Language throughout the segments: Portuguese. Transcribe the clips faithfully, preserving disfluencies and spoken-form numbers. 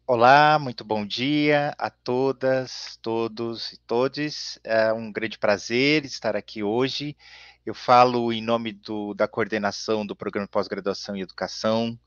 Olá, muito bom dia a todas, todos e todes. É um grande prazer estar aqui hoje. Eu falo em nome do, da coordenação do Programa de Pós-Graduação em Educação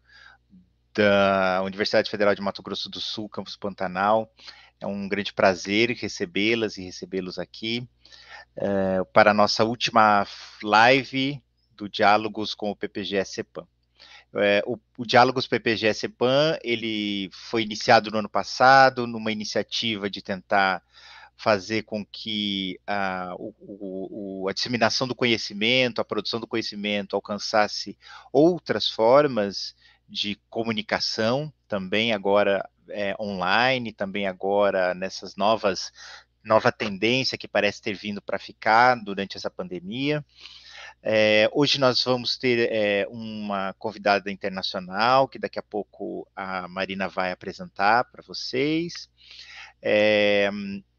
da Universidade Federal de Mato Grosso do Sul, campus Pantanal. É um grande prazer recebê-las e recebê-los aqui é, para a nossa última live do Diálogos com o P P G S-CEPAM. É, o, o Diálogos P P G S-CEPAM, ele foi iniciado no ano passado, numa iniciativa de tentar fazer com que a, o, o, a disseminação do conhecimento, a produção do conhecimento alcançasse outras formas de comunicação, também agora é, online, também agora nessas novas, nova tendência que parece ter vindo para ficar durante essa pandemia. É, hoje nós vamos ter é, uma convidada internacional, que daqui a pouco a Marina vai apresentar para vocês. É,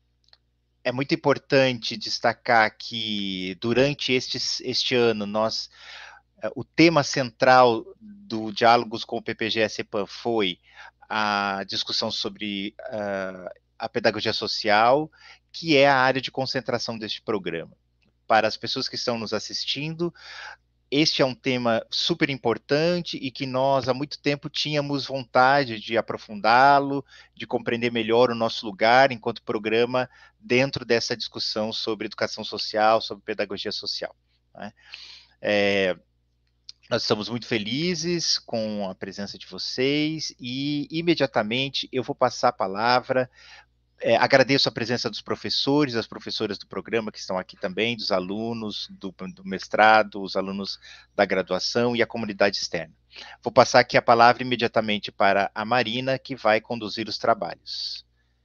é muito importante destacar que durante este, este ano nós o tema central do Diálogos com o P P G S-CEPAM foi a discussão sobre uh, a pedagogia social, que é a área de concentração deste programa. Para as pessoas que estão nos assistindo, este é um tema super importante e que nós há muito tempo tínhamos vontade de aprofundá-lo, de compreender melhor o nosso lugar enquanto programa dentro dessa discussão sobre educação social, sobre pedagogia social, né? É, nós estamos muito felizes com a presença de vocês e imediatamente eu vou passar a palavra. É, agradeço a presença dos professores, das professoras do programa que estão aqui também, dos alunos do, do mestrado, os alunos da graduação e a comunidade externa. Vou passar aqui a palavra imediatamente para a Marina, que vai conduzir os trabalhos.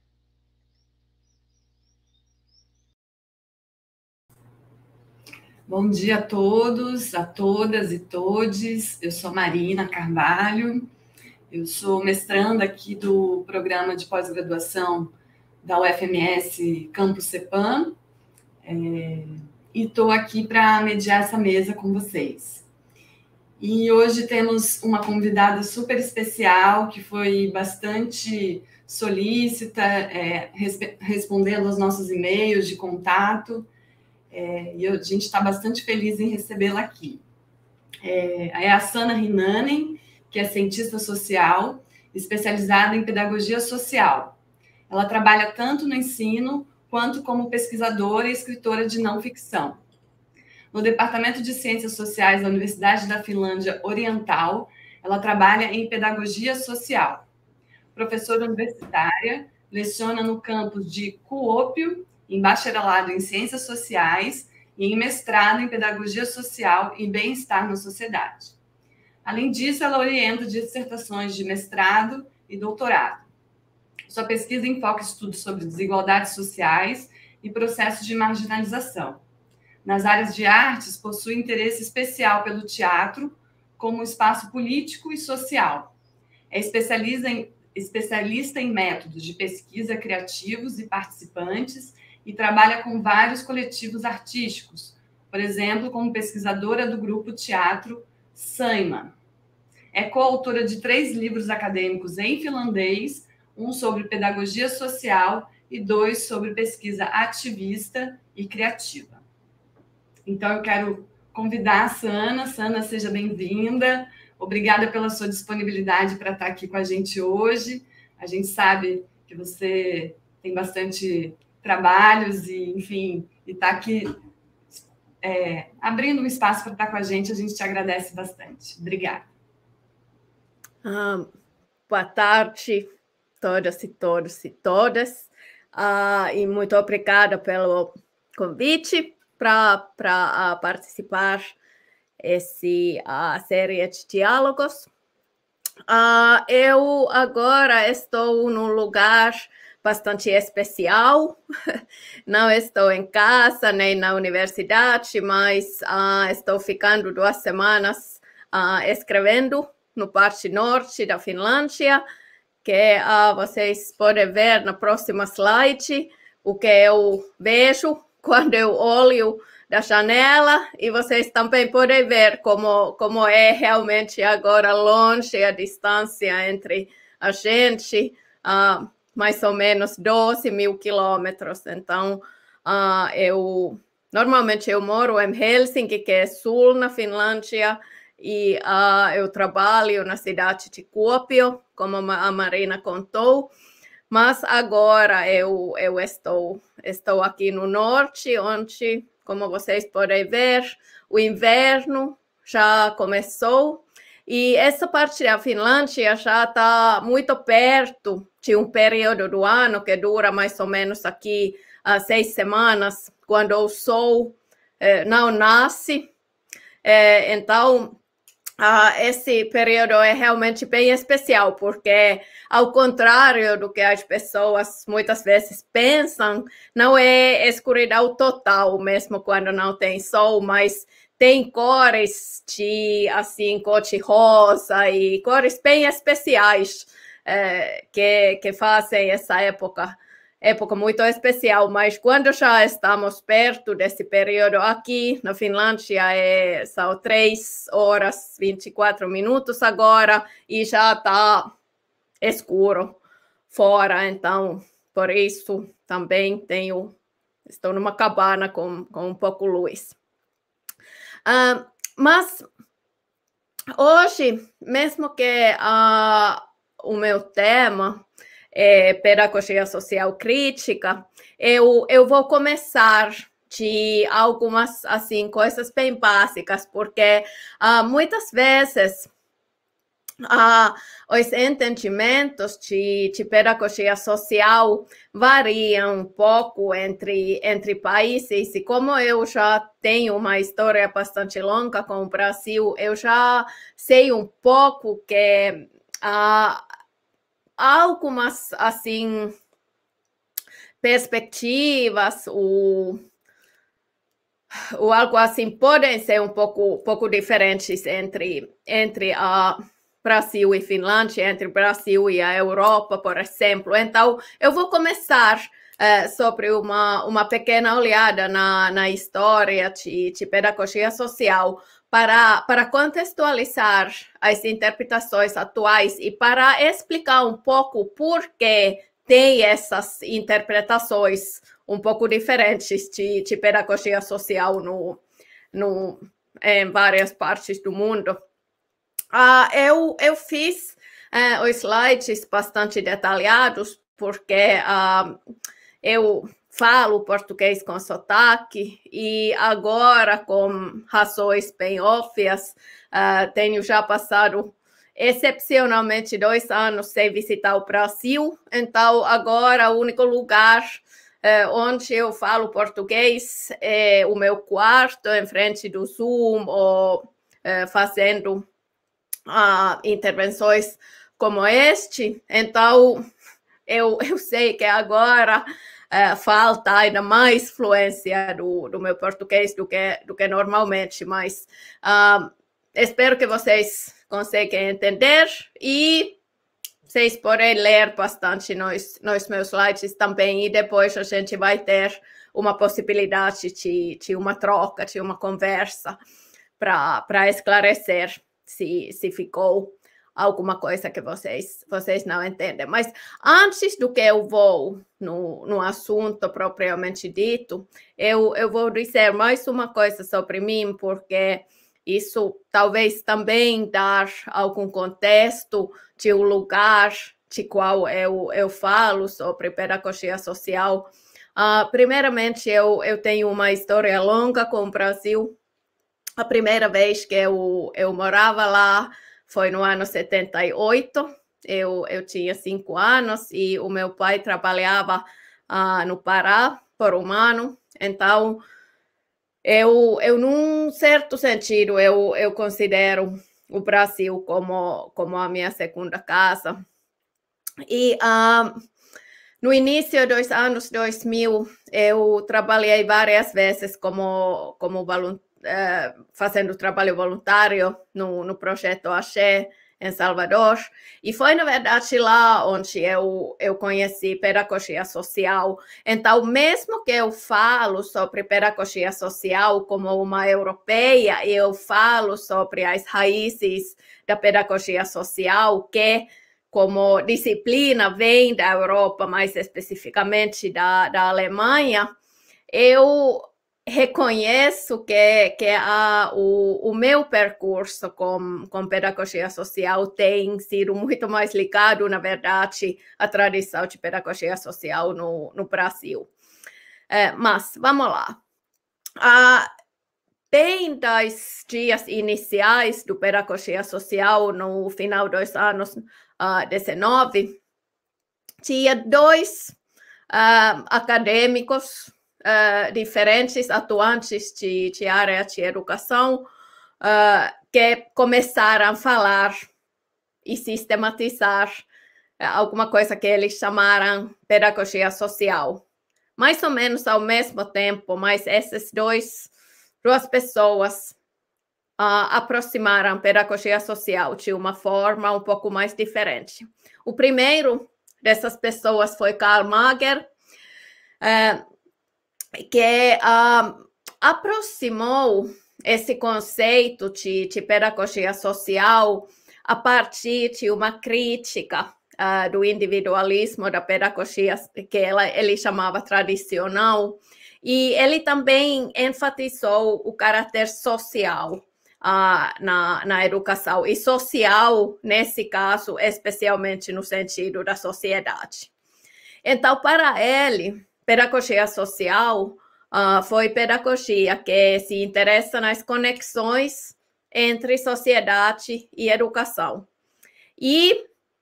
Bom dia a todos, a todas e todes. Eu sou Marina Carvalho, eu sou mestranda aqui do programa de pós-graduação da U F M S Campus CEPAM, é, e estou aqui para mediar essa mesa com vocês. E hoje temos uma convidada super especial, que foi bastante solícita, é, resp- respondendo aos nossos e-mails de contato, é, e a gente está bastante feliz em recebê-la aqui. É, é a Sanna Rinanen, que é cientista social, especializada em pedagogia social. Ela trabalha tanto no ensino, quanto como pesquisadora e escritora de não ficção. No Departamento de Ciências Sociais da Universidade da Finlândia Oriental, ela trabalha em pedagogia social. Professora universitária, leciona no campus de Kuopio, em bacharelado em Ciências Sociais e em mestrado em Pedagogia Social e Bem-Estar na Sociedade. Além disso, ela orienta dissertações de mestrado e doutorado. Sua pesquisa enfoca estudos sobre desigualdades sociais e processos de marginalização. Nas áreas de artes, possui interesse especial pelo teatro como espaço político e social. É especialista em, especialista em métodos de pesquisa criativos e participantes e trabalha com vários coletivos artísticos, por exemplo, como pesquisadora do grupo Teatro Saimaa. É coautora de três livros acadêmicos em finlandês, um sobre pedagogia social e dois sobre pesquisa ativista e criativa. Então, eu quero convidar a Sanna. Sanna, seja bem-vinda. Obrigada pela sua disponibilidade para estar aqui com a gente hoje. A gente sabe que você tem bastante trabalhos e, enfim, e está aqui é, abrindo um espaço para estar com a gente. A gente te agradece bastante. Obrigada. Ah, boa tarde, todas e todos e todas. Ah, e muito obrigada pelo convite para uh, participar dessa uh, série de diálogos. Uh, eu agora estou num lugar bastante especial. Não estou em casa nem na universidade, mas uh, estou ficando duas semanas uh, escrevendo no parte norte da Finlândia, que uh, vocês podem ver na próxima slide o que eu vejo quando eu olho da janela, e vocês também podem ver como, como é realmente agora longe a distância entre a gente uh, mais ou menos doze mil quilômetros. Então, uh, eu normalmente eu moro em Helsinki, que é sul na Finlândia, e uh, eu trabalho na cidade de Kuopio, como a Marina contou. Mas agora eu, eu estou, estou aqui no norte, onde, como vocês podem ver, o inverno já começou. E essa parte da Finlândia já está muito perto de um período do ano que dura mais ou menos aqui uh, seis semanas, quando o sol eh, não nasce. Eh, então, Uh, esse período é realmente bem especial, porque, ao contrário do que as pessoas muitas vezes pensam, não é escuridão total, mesmo quando não tem sol, mas tem cores de, assim, cor de rosa e cores bem especiais eh, que, que fazem essa época época muito especial, mas quando já estamos perto desse período aqui na Finlândia, é, são três horas e vinte e quatro minutos agora e já está escuro fora, então por isso também tenho, estou numa cabana com, com um pouco luz. Uh, mas hoje, mesmo que uh, o meu tema É, pedagogia social crítica, eu, eu vou começar de algumas assim, coisas bem básicas, porque uh, muitas vezes uh, os entendimentos de, de pedagogia social variam um pouco entre, entre países, e como eu já tenho uma história bastante longa com o Brasil, eu já sei um pouco que uh, algumas, assim, perspectivas ou, ou algo assim podem ser um pouco, pouco diferentes entre, entre a Brasil e Finlândia, entre Brasil e a Europa, por exemplo. Então, eu vou começar uh, sobre uma, uma pequena olhada na, na história de, de pedagogia social, Para, para contextualizar as interpretações atuais e para explicar um pouco por que tem essas interpretações um pouco diferentes de, de pedagogia social no, no, em várias partes do mundo. Uh, eu, eu fiz uh, os slides bastante detalhados porque uh, eu falo português com sotaque e agora, com razões bem óbvias, uh, tenho já passado excepcionalmente dois anos sem visitar o Brasil, então agora o único lugar uh, onde eu falo português é o meu quarto, em frente do Zoom, ou uh, fazendo uh, intervenções como este. Então, eu, eu sei que agora Uh, falta ainda mais fluência do, do meu português do que, do que normalmente, mas uh, espero que vocês consigam entender e vocês podem ler bastante nos, nos meus slides também, e depois a gente vai ter uma possibilidade de, de uma troca, de uma conversa para esclarecer se, se ficou alguma coisa que vocês, vocês não entendem. Mas antes do que eu vou no, no assunto propriamente dito, eu, eu vou dizer mais uma coisa sobre mim, porque isso talvez também dar algum contexto de um lugar de qual eu, eu falo sobre pedagogia social. Uh, primeiramente, eu, eu tenho uma história longa com o Brasil. A primeira vez que eu, eu morava lá foi no ano setenta e oito, eu, eu tinha cinco anos e o meu pai trabalhava uh, no Pará por um ano, então eu, eu num certo sentido, eu, eu considero o Brasil como, como a minha segunda casa. E uh, no início dos anos dois mil, eu trabalhei várias vezes como, como voluntário, Uh, fazendo trabalho voluntário no, no projeto Axé, em Salvador, e foi, na verdade, lá onde eu, eu conheci pedagogia social. Então, mesmo que eu falo sobre pedagogia social como uma europeia, eu falo sobre as raízes da pedagogia social que como disciplina vem da Europa, mais especificamente da, da Alemanha, eu reconheço que, que a, o, o meu percurso com, com pedagogia social tem sido muito mais ligado, na verdade, à tradição de pedagogia social no, no Brasil. É, mas, vamos lá. Ah, bem dos dias iniciais do pedagogia social, no final dos anos uh, dezenove, tinha dois uh, acadêmicos uh, diferentes, atuantes de, de área de educação, uh, que começaram a falar e sistematizar uh, alguma coisa que eles chamaram pedagogia social. Mais ou menos ao mesmo tempo, mas esses dois, duas pessoas uh, aproximaram pedagogia social de uma forma um pouco mais diferente. O primeiro dessas pessoas foi Karl Mager, uh, que uh, aproximou esse conceito de, de pedagogia social a partir de uma crítica Uh, do individualismo, da pedagogia que ela, ele chamava tradicional, e ele também enfatizou o caráter social uh, na, na educação, e social, nesse caso, especialmente no sentido da sociedade. Então, para ele, pedagogia social uh, foi pedagogia que se interessa nas conexões entre sociedade e educação. E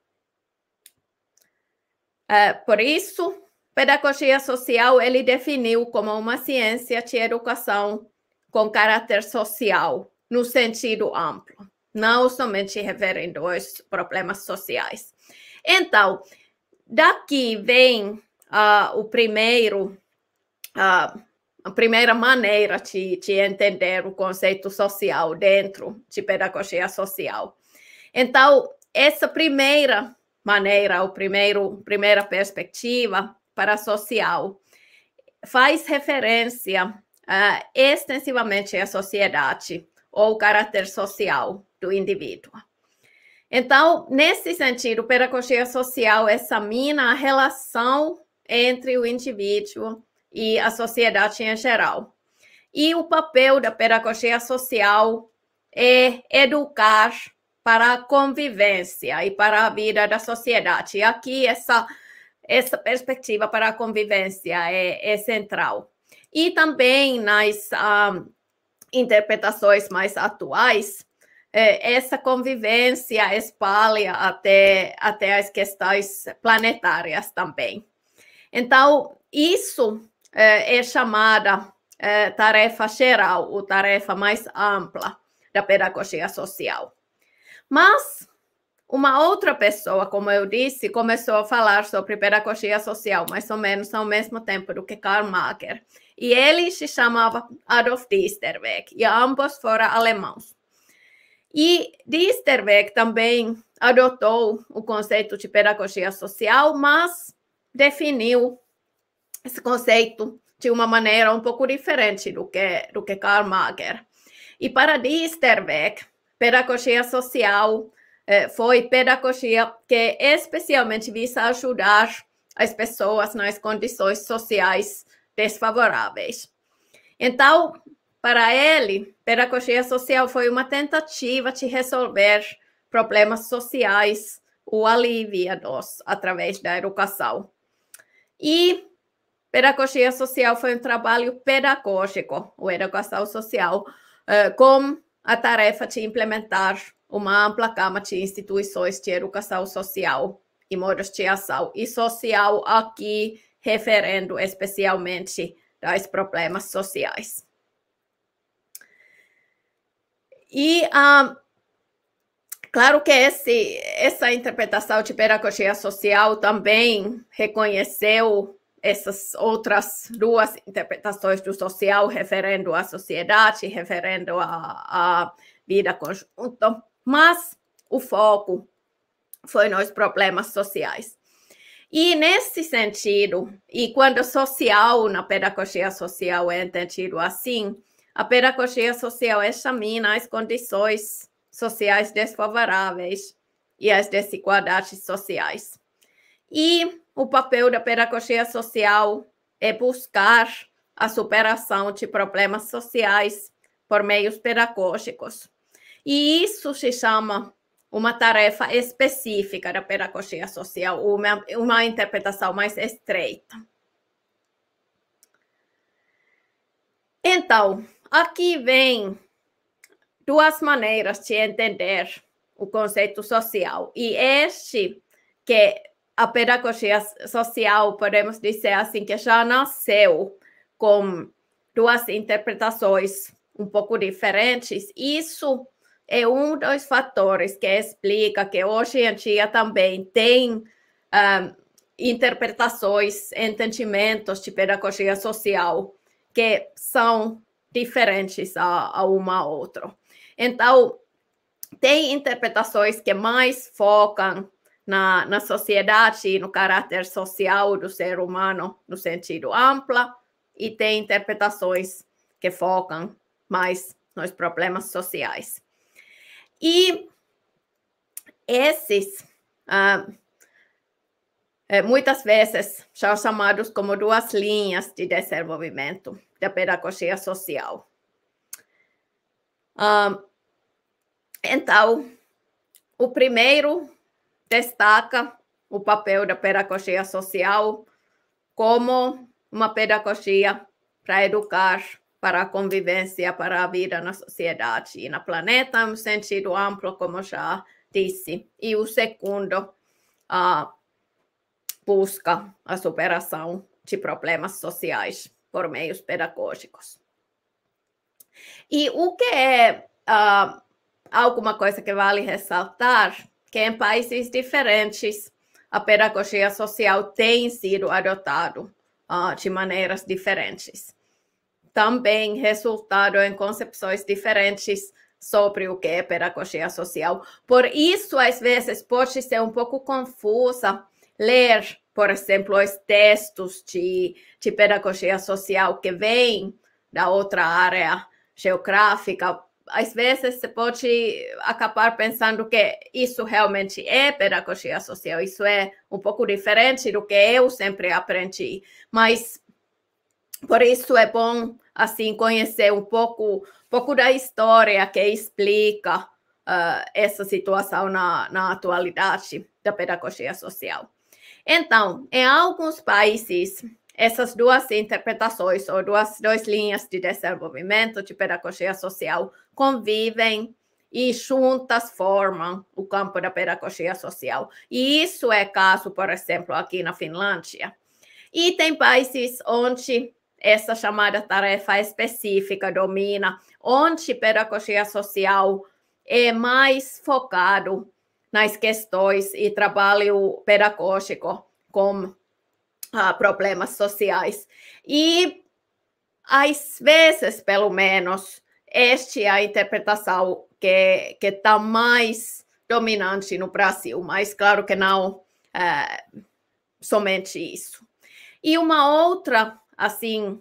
Uh, por isso, pedagogia social ele definiu como uma ciência de educação com caráter social, no sentido amplo, não somente referindo aos problemas sociais. Então, daqui vem uh, o primeiro, uh, a primeira maneira de, de entender o conceito social dentro de pedagogia social. Então, essa primeira maneira, o primeiro, primeira perspectiva para social, faz referência uh, extensivamente à sociedade ou ao caráter social do indivíduo. Então, nesse sentido, pedagogia social examina a relação entre o indivíduo e a sociedade em geral. E o papel da pedagogia social é educar para a convivência e para a vida da sociedade. E aqui essa, essa perspectiva para a convivência é, é central. E também nas um, interpretações mais atuais, eh, essa convivência espalha até, até as questões planetárias também. Então, isso eh, é chamada eh, tarefa geral, ou tarefa mais ampla da pedagogia social. Mas uma outra pessoa, como eu disse, começou a falar sobre pedagogia social, mais ou menos ao mesmo tempo do que Karl Mager. E ele se chamava Adolf Diesterweg, e ambos foram alemãos. E Diesterweg também adotou o conceito de pedagogia social, mas definiu esse conceito de uma maneira um pouco diferente do que, do que Karl Mager. E para Diesterweg, pedagogia social eh, foi pedagogia que especialmente visa ajudar as pessoas nas condições sociais desfavoráveis. Então, para ele, pedagogia social foi uma tentativa de resolver problemas sociais ou alívio-los através da educação. E pedagogia social foi um trabalho pedagógico, ou educação social, eh, com a tarefa de implementar uma ampla gama de instituições de educação social e modos de ação, e social aqui referendo especialmente aos problemas sociais. E, um, claro que esse, essa interpretação de pedagogia social também reconheceu essas outras duas interpretações do social, referendo à sociedade, referendo à, à vida conjunta, mas o foco foi nos problemas sociais. E nesse sentido, e quando social na pedagogia social é entendido assim, a pedagogia social examina as condições sociais desfavoráveis e as desigualdades sociais. E o papel da pedagogia social é buscar a superação de problemas sociais por meios pedagógicos. E isso se chama uma tarefa específica da pedagogia social, uma, uma interpretação mais estreita. Então, aqui vem duas maneiras de entender o conceito social. E este, que a pedagogia social, podemos dizer assim, que já nasceu com duas interpretações um pouco diferentes, isso é um dos fatores que explica que hoje em dia também tem um, interpretações, entendimentos de pedagogia social que são diferentes a, a uma a outra. Então, tem interpretações que mais focam na, na sociedade e no caráter social do ser humano no sentido amplo, e tem interpretações que focam mais nos problemas sociais. E esses, ah, muitas vezes, são chamados como duas linhas de desenvolvimento da pedagogia social. Ah, então, o primeiro destaca o papel da pedagogia social como uma pedagogia para educar para a convivência, para a vida na sociedade e no planeta, no sentido amplo, como já disse. E o segundo uh, busca a superação de problemas sociais por meios pedagógicos. E o que é uh, alguma coisa que vale ressaltar, que em países diferentes a pedagogia social tem sido adotada uh, de maneiras diferentes. Também resultado em concepções diferentes sobre o que é pedagogia social. Por isso, às vezes, pode ser um pouco confusa ler, por exemplo, os textos de, de pedagogia social que vêm da outra área geográfica. Às vezes, você pode acabar pensando que isso realmente é pedagogia social, isso é um pouco diferente do que eu sempre aprendi, mas por isso é bom assim conhecer um pouco, pouco da história que explica uh, essa situação na, na atualidade da pedagogia social. Então, em alguns países, essas duas interpretações ou duas, duas linhas de desenvolvimento de pedagogia social convivem e juntas formam o campo da pedagogia social. E isso é caso, por exemplo, aqui na Finlândia. E tem países onde essa chamada tarefa específica domina, onde pedagogia social é mais focado nas questões e trabalho pedagógico com ah, problemas sociais. E, às vezes, pelo menos, esta é a interpretação que está mais dominante no Brasil, mas claro que não é, somente isso. E uma outra assim,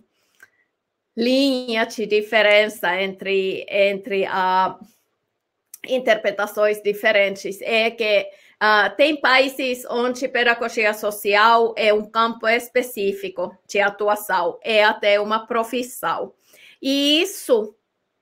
linha de diferença entre, entre uh, interpretações diferentes é que uh, tem países onde pedagogia social é um campo específico de atuação, é até uma profissão. E isso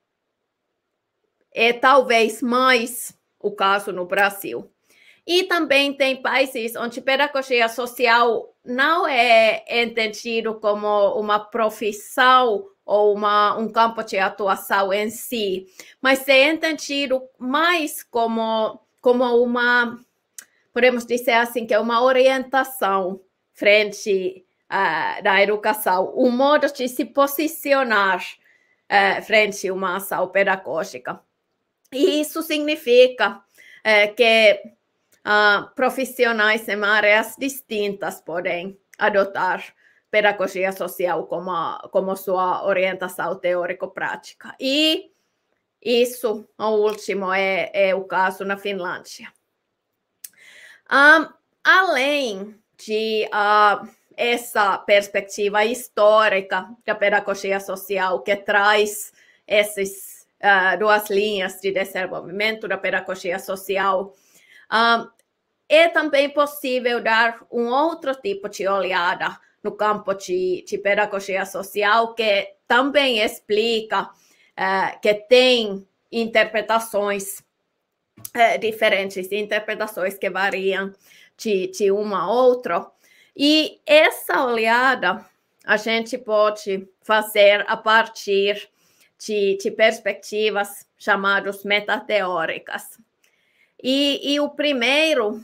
é talvez mais o caso no Brasil. E também tem países onde pedagogia social não é entendido como uma profissão ou uma, um campo de atuação em si, mas é entendido mais como, como uma, podemos dizer assim, que é uma orientação frente uh, da educação, um modo de se posicionar uh, frente a uma ação pedagógica. E isso significa uh, que Uh, profissionais em áreas distintas podem adotar pedagogia social como, como sua orientação teórico-prática. E isso, o último, é, é o caso na Finlândia. Um, além de uh, essa perspectiva histórica da pedagogia social que traz essas uh, duas linhas de desenvolvimento da pedagogia social, Uh, é também possível dar um outro tipo de olhada no campo de, de pedagogia social, que também explica uh, que tem interpretações uh, diferentes, interpretações que variam de, de uma a outra. E essa olhada a gente pode fazer a partir de, de perspectivas chamadas metateóricas. E, e o primeiro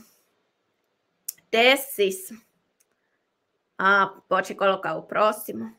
desses... Ah, pode colocar o próximo.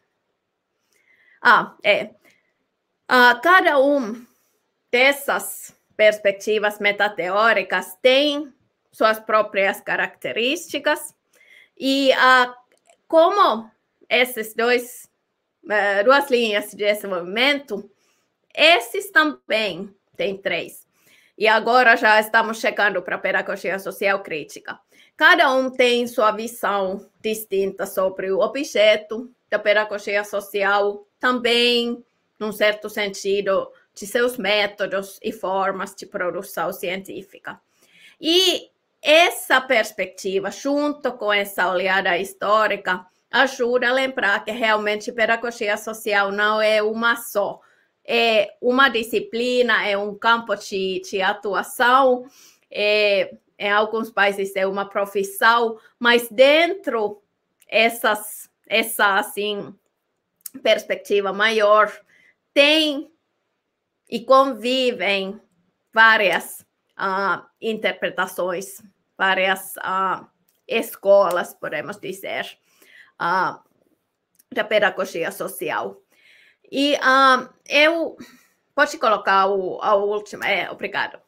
Ah, é. Ah, cada um dessas perspectivas metateóricas tem suas próprias características e ah, como esses dois, uh, duas linhas de desenvolvimento, esses também têm três. E agora já estamos chegando para a pedagogia social crítica. Cada um tem sua visão distinta sobre o objeto da pedagogia social, também, num certo sentido, de seus métodos e formas de produção científica. E essa perspectiva, junto com essa olhada histórica, ajuda a lembrar que realmente pedagogia social não é uma só, é uma disciplina, é um campo de, de atuação, é, em alguns países é uma profissão, mas dentro essas, essa assim, perspectiva maior, tem e convivem várias uh, interpretações, várias uh, escolas, podemos dizer, uh, da pedagogia social. E uh, eu... Pode colocar o, a última... É, obrigado.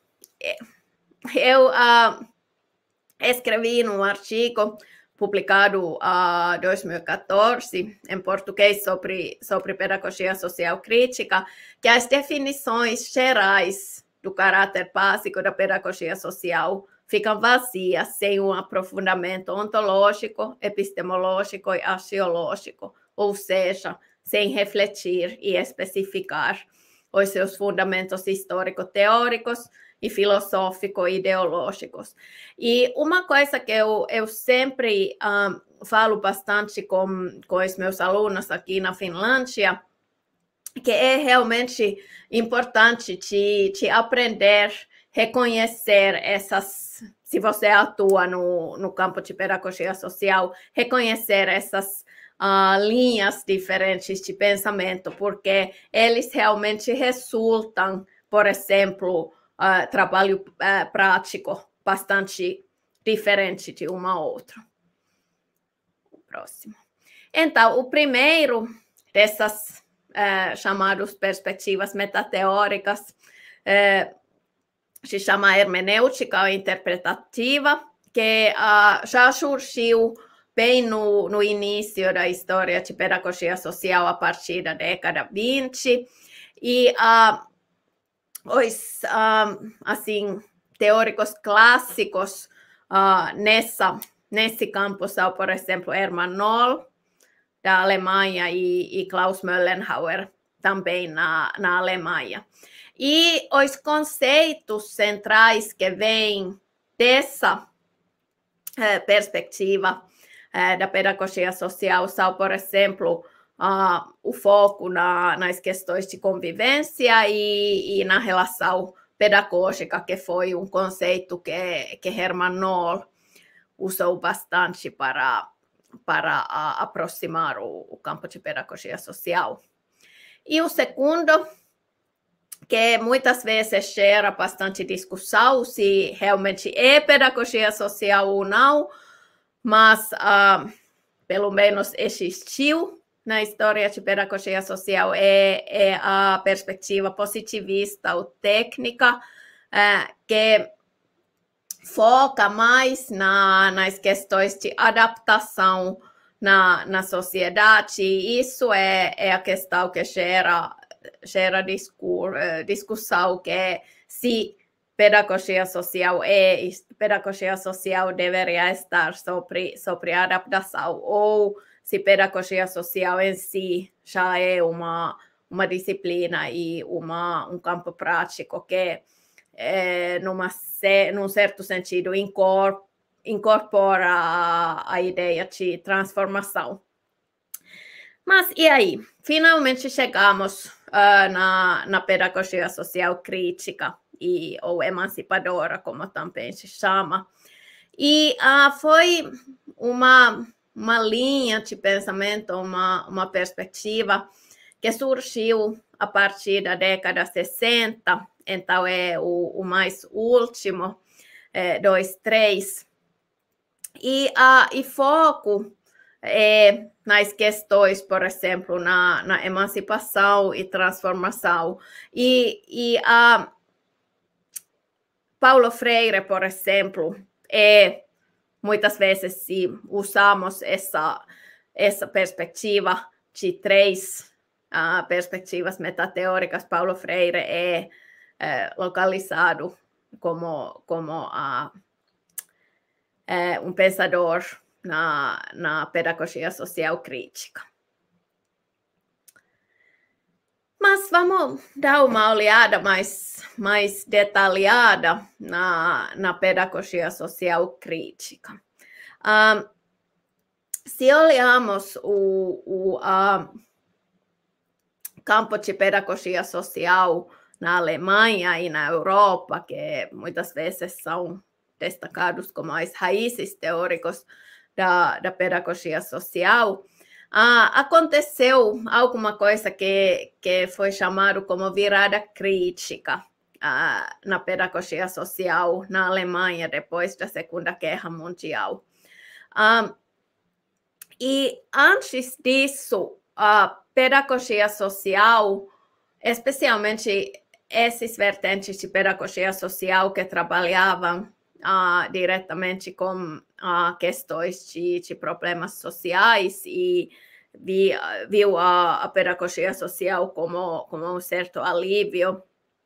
Eu uh, escrevi num artigo publicado em uh, dois mil e quatorze, em português, sobre, sobre pedagogia social crítica, que as definições gerais do caráter básico da pedagogia social ficam vazias, sem um aprofundamento ontológico, epistemológico e axiológico, ou seja, sem refletir e especificar os seus fundamentos histórico-teóricos e filosófico-ideológicos. E uma coisa que eu, eu sempre um, falo bastante com, com os meus alunos aqui na Finlândia, que é realmente importante de, de aprender a reconhecer essas, se você atua no, no campo de pedagogia social, reconhecer essas uh, linhas diferentes de pensamento, porque eles realmente resultam, por exemplo, Uh, trabalho uh, prático bastante diferente de uma a outra. O próximo. Então, o primeiro dessas uh, chamadas perspectivas metateóricas uh, se chama hermenêutica interpretativa, que uh, já surgiu bem no, no início da história de pedagogia social a partir da década vinte, e uh, os um, assim, teóricos clássicos uh, nessa, nesse campo são, por exemplo, Hermann Noll, da Alemanha, e, e Klaus Möllenhauer, também na, na Alemanha. E os conceitos centrais que vêm dessa uh, perspectiva uh, da pedagogia social são, por exemplo, Uh, o foco na, nas questões de convivência e, e na relação pedagógica, que foi um conceito que, que Hermann Noll usou bastante para, para uh, aproximar o, o campo de pedagogia social. E o segundo, que muitas vezes gera bastante discussão se realmente é pedagogia social ou não, mas uh, pelo menos existiu na história de pedagogia social, é, é a perspectiva positivista ou técnica, é, que foca mais na, nas questões de adaptação na, na sociedade. E isso é, é a questão que gera, gera discur, discussão, que é se pedagogia social é, pedagogia social deveria estar sobre, sobre adaptação, ou se pedagogia social em si já é uma, uma disciplina e uma, um campo prático que é, numa, num certo sentido, incorpora, incorpora a, a ideia de transformação. Mas e aí? Finalmente chegamos uh, na, na pedagogia social crítica, e, ou emancipadora, como também se chama. E uh, foi uma, uma linha de pensamento, uma, uma perspectiva que surgiu a partir da década de sessenta, então é o, o mais último, é, dois, três, e, uh, e foco é nas questões, por exemplo, na, na emancipação e transformação. E, e uh, Paulo Freire, por exemplo, é, muitas vezes se usamos essa, essa perspectiva de três uh, perspectivas metateóricas, Paulo Freire é, é localizado como, como uh, é um pensador na, na pedagogia social crítica. Mas vamos dar uma olhada mais, mais detalhada na, na pedagogia social crítica. Um, se olhamos o, o uh, campo de pedagogia social na Alemanha e na Europa, que muitas vezes são destacados como as raízes teóricas da, da pedagogia social, ah, aconteceu alguma coisa que, que foi chamado como virada crítica ah, na pedagogia social na Alemanha depois da Segunda Guerra Mundial. Ah, e antes disso, a pedagogia social, especialmente esses vertentes de pedagogia social que trabalhavam Uh, diretamente com uh, questões de, de problemas sociais e vi, viu a, a pedagogia social como, como um certo alívio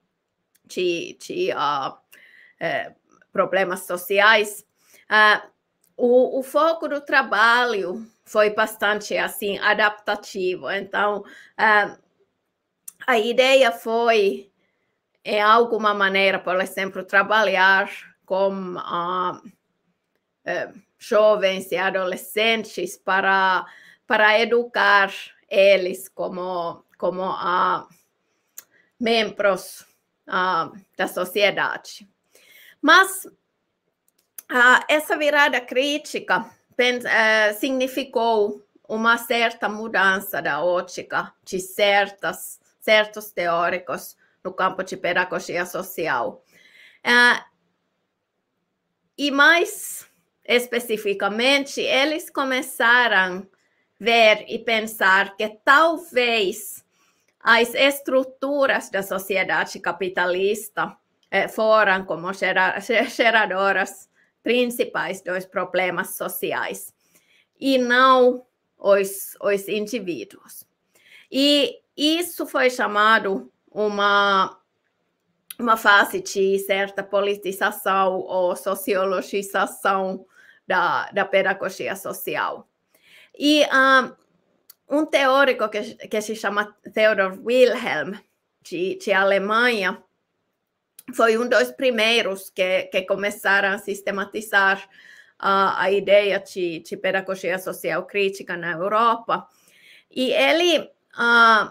de, de uh, uh, problemas sociais. Uh, o, o foco do trabalho foi bastante assim adaptativo. Então, uh, a ideia foi, em alguma maneira, por exemplo, trabalhar com uh, uh, jovens e adolescentes para, para educar eles como, como uh, membros uh, da sociedade. Mas uh, essa virada crítica uh, significou uma certa mudança da ótica de certas, certos teóricos no campo de pedagogia social. Uh, E mais especificamente, eles começaram a ver e pensar que talvez as estruturas da sociedade capitalista eh, foram como geradoras principais dos problemas sociais, e não os, os indivíduos. E isso foi chamado uma... uma fase de certa politização ou sociologização da, da pedagogia social. E um, um teórico que, que se chama Theodor Wilhelm, de, de Alemanha, foi um dos primeiros que, que começaram a sistematizar uh, a ideia de, de pedagogia social crítica na Europa. E ele uh,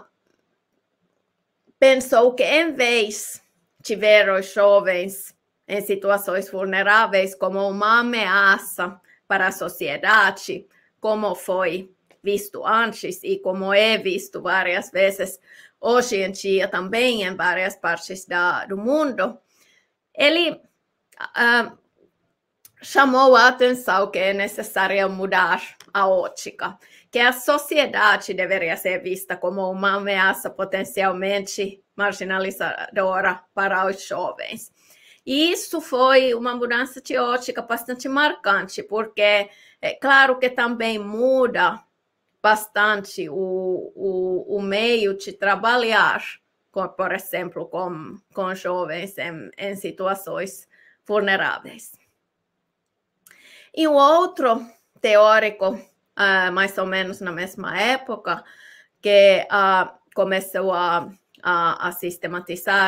pensou que, em vez de ver os jovens em situações vulneráveis como uma ameaça para a sociedade, como foi visto antes e como é visto várias vezes hoje em dia também em várias partes da, do mundo, ele uh, chamou a atenção que é necessário mudar a ótica, que a sociedade deveria ser vista como uma ameaça potencialmente marginalizadora para os jovens. E isso foi uma mudança de ótica bastante marcante, porque é claro que também muda bastante o, o, o meio de trabalhar, com, por exemplo, com, com jovens em, em situações vulneráveis. E o outro teórico, uh, mais ou menos na mesma época, que uh, começou a, a, a sistematizar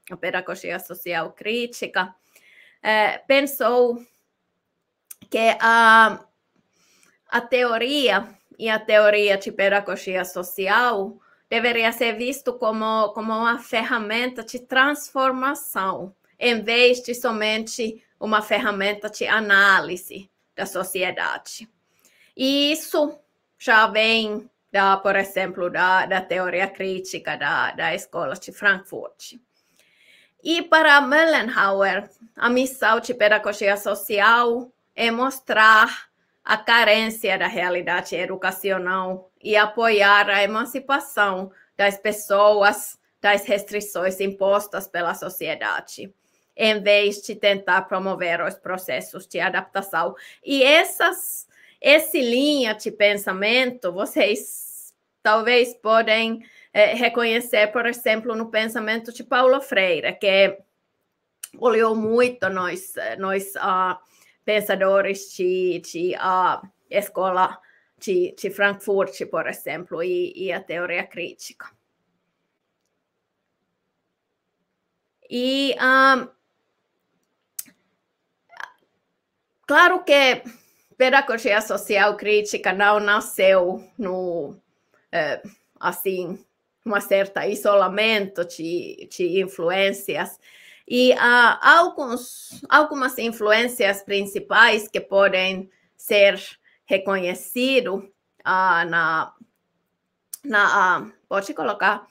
a pedagogia social crítica, eh, pensou que a, a teoria e a teoria de pedagogia social deveria ser visto como, como uma ferramenta de transformação, em vez de somente uma ferramenta de análise da sociedade. E isso já vem, da, por exemplo, da, da teoria crítica da, da Escola de Frankfurt. E para Mollenhauer, a missão de pedagogia social é mostrar a carência da realidade educacional e apoiar a emancipação das pessoas das restrições impostas pela sociedade, em vez de tentar promover os processos de adaptação. E essas, essa linha de pensamento, vocês talvez podem eh, reconhecer, por exemplo, no pensamento de Paulo Freire, que olhou muito nos, nos uh, pensadores de, de uh, escola de, de Frankfurt, por exemplo, e, e a teoria crítica. E, um, claro que pedagogia social crítica não nasceu no, eh, assim, uma certa isolamento de, de influências, e há alguns, algumas influências principais que podem ser reconhecidas uh, na, na uh, pode colocar,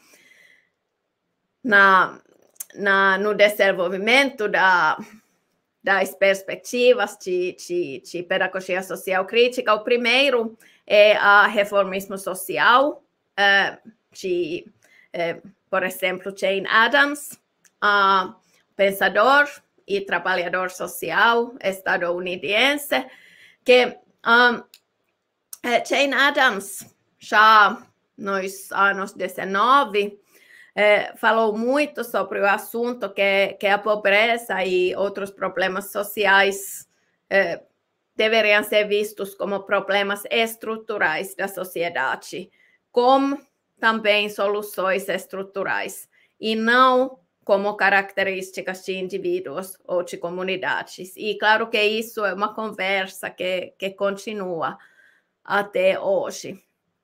na, na, no desenvolvimento da, das perspectivas de, de, de pedagogia social crítica. O primeiro é o reformismo social, uh, de, uh, por exemplo, Jane Addams, uh, pensador e trabalhador social estadunidense, que um, Jane Addams, já nos anos dezenove, eh, falou muito sobre o assunto que, que a pobreza e outros problemas sociais eh, deveriam ser vistos como problemas estruturais da sociedade, como também soluções estruturais, e não como características de indivíduos ou de comunidades. E claro que isso é uma conversa que, que continua até hoje.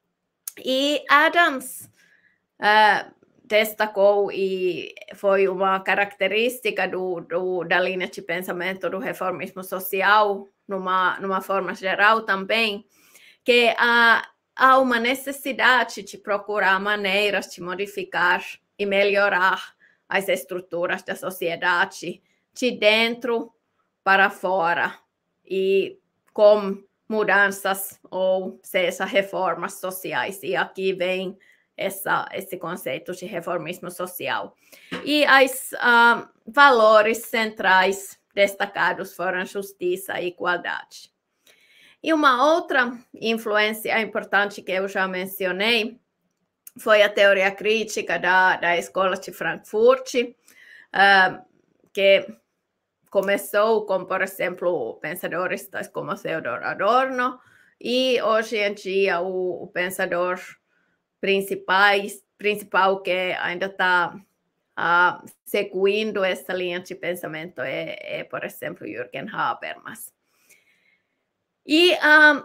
E Addams uh, destacou, e foi uma característica do, do, da linha de pensamento do reformismo social, numa, numa forma geral também, que há, há uma necessidade de procurar maneiras de modificar e melhorar as estruturas da sociedade de dentro para fora, e com mudanças ou seja, reformas sociais. E aqui vem essa, esse conceito de reformismo social. E os uh, valores centrais destacados foram justiça e igualdade. E uma outra influência importante que eu já mencionei foi a teoria crítica da, da Escola de Frankfurt, uh, que começou com, por exemplo, pensadores como Theodor Adorno, e hoje em dia o, o pensador principal, principal que ainda está uh, seguindo essa linha de pensamento é, é, por exemplo, Jürgen Habermas. E uh,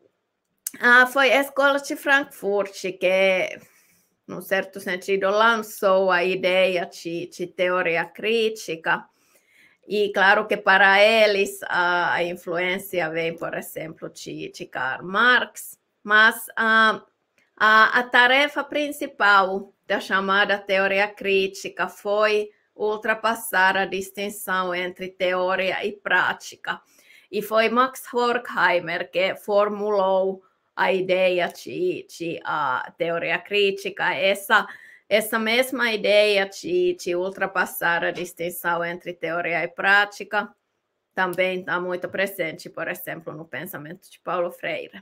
uh, foi a Escola de Frankfurt que, num certo sentido, lançou a ideia de, de teoria crítica. E claro que para eles a, a influência vem, por exemplo, de, de Karl Marx, mas a, a, a tarefa principal da chamada teoria crítica foi ultrapassar a distinção entre teoria e prática. E foi Max Horkheimer que formulou a ideia de, de a teoria crítica, essa, essa mesma ideia de, de ultrapassar a distinção entre teoria e prática também está muito presente, por exemplo, no pensamento de Paulo Freire.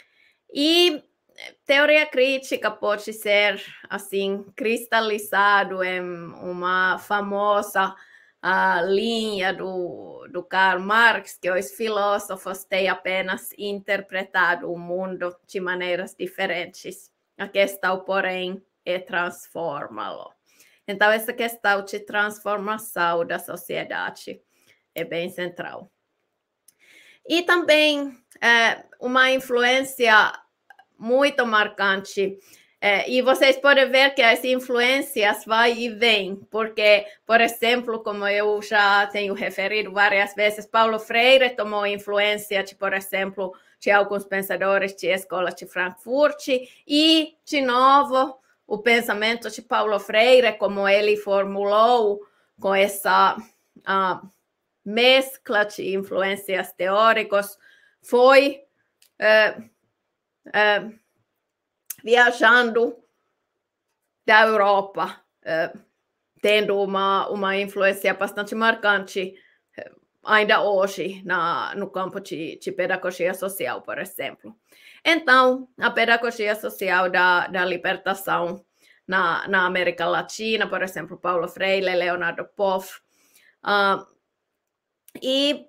E teoria crítica pode ser, assim, cristalizado em uma famosa a linha do, do Karl Marx, que os filósofos têm apenas interpretado o mundo de maneiras diferentes. A questão, porém, é transformá-lo. Então, essa questão de transformação da sociedade é bem central. E também é, uma influência muito marcante, é, e vocês podem ver que as influências vão e vêm, porque, por exemplo, como eu já tenho referido várias vezes, Paulo Freire tomou influência, de, por exemplo, de alguns pensadores de escola de Frankfurt, e, de novo, o pensamento de Paulo Freire, como ele formulou com essa uh, mescla de influências teóricas, foi uh, uh, viajando da Europa, uh, tendo uma, uma influência bastante marcante uh, ainda hoje na, no campo de, de pedagogia social, por exemplo. Então, a pedagogia social da, da libertação na, na América Latina, por exemplo, Paulo Freire, Leonardo Poff, uh, e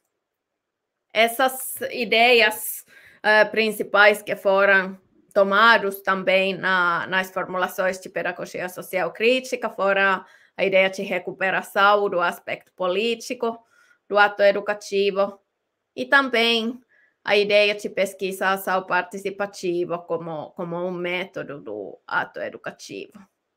essas ideias uh, principais que foram tomadas também na, nas formulações de pedagogia social crítica foram a ideia de recuperação do aspecto político do ato educativo e também a ideia de pesquisação participativa como, como um método do ato educativo.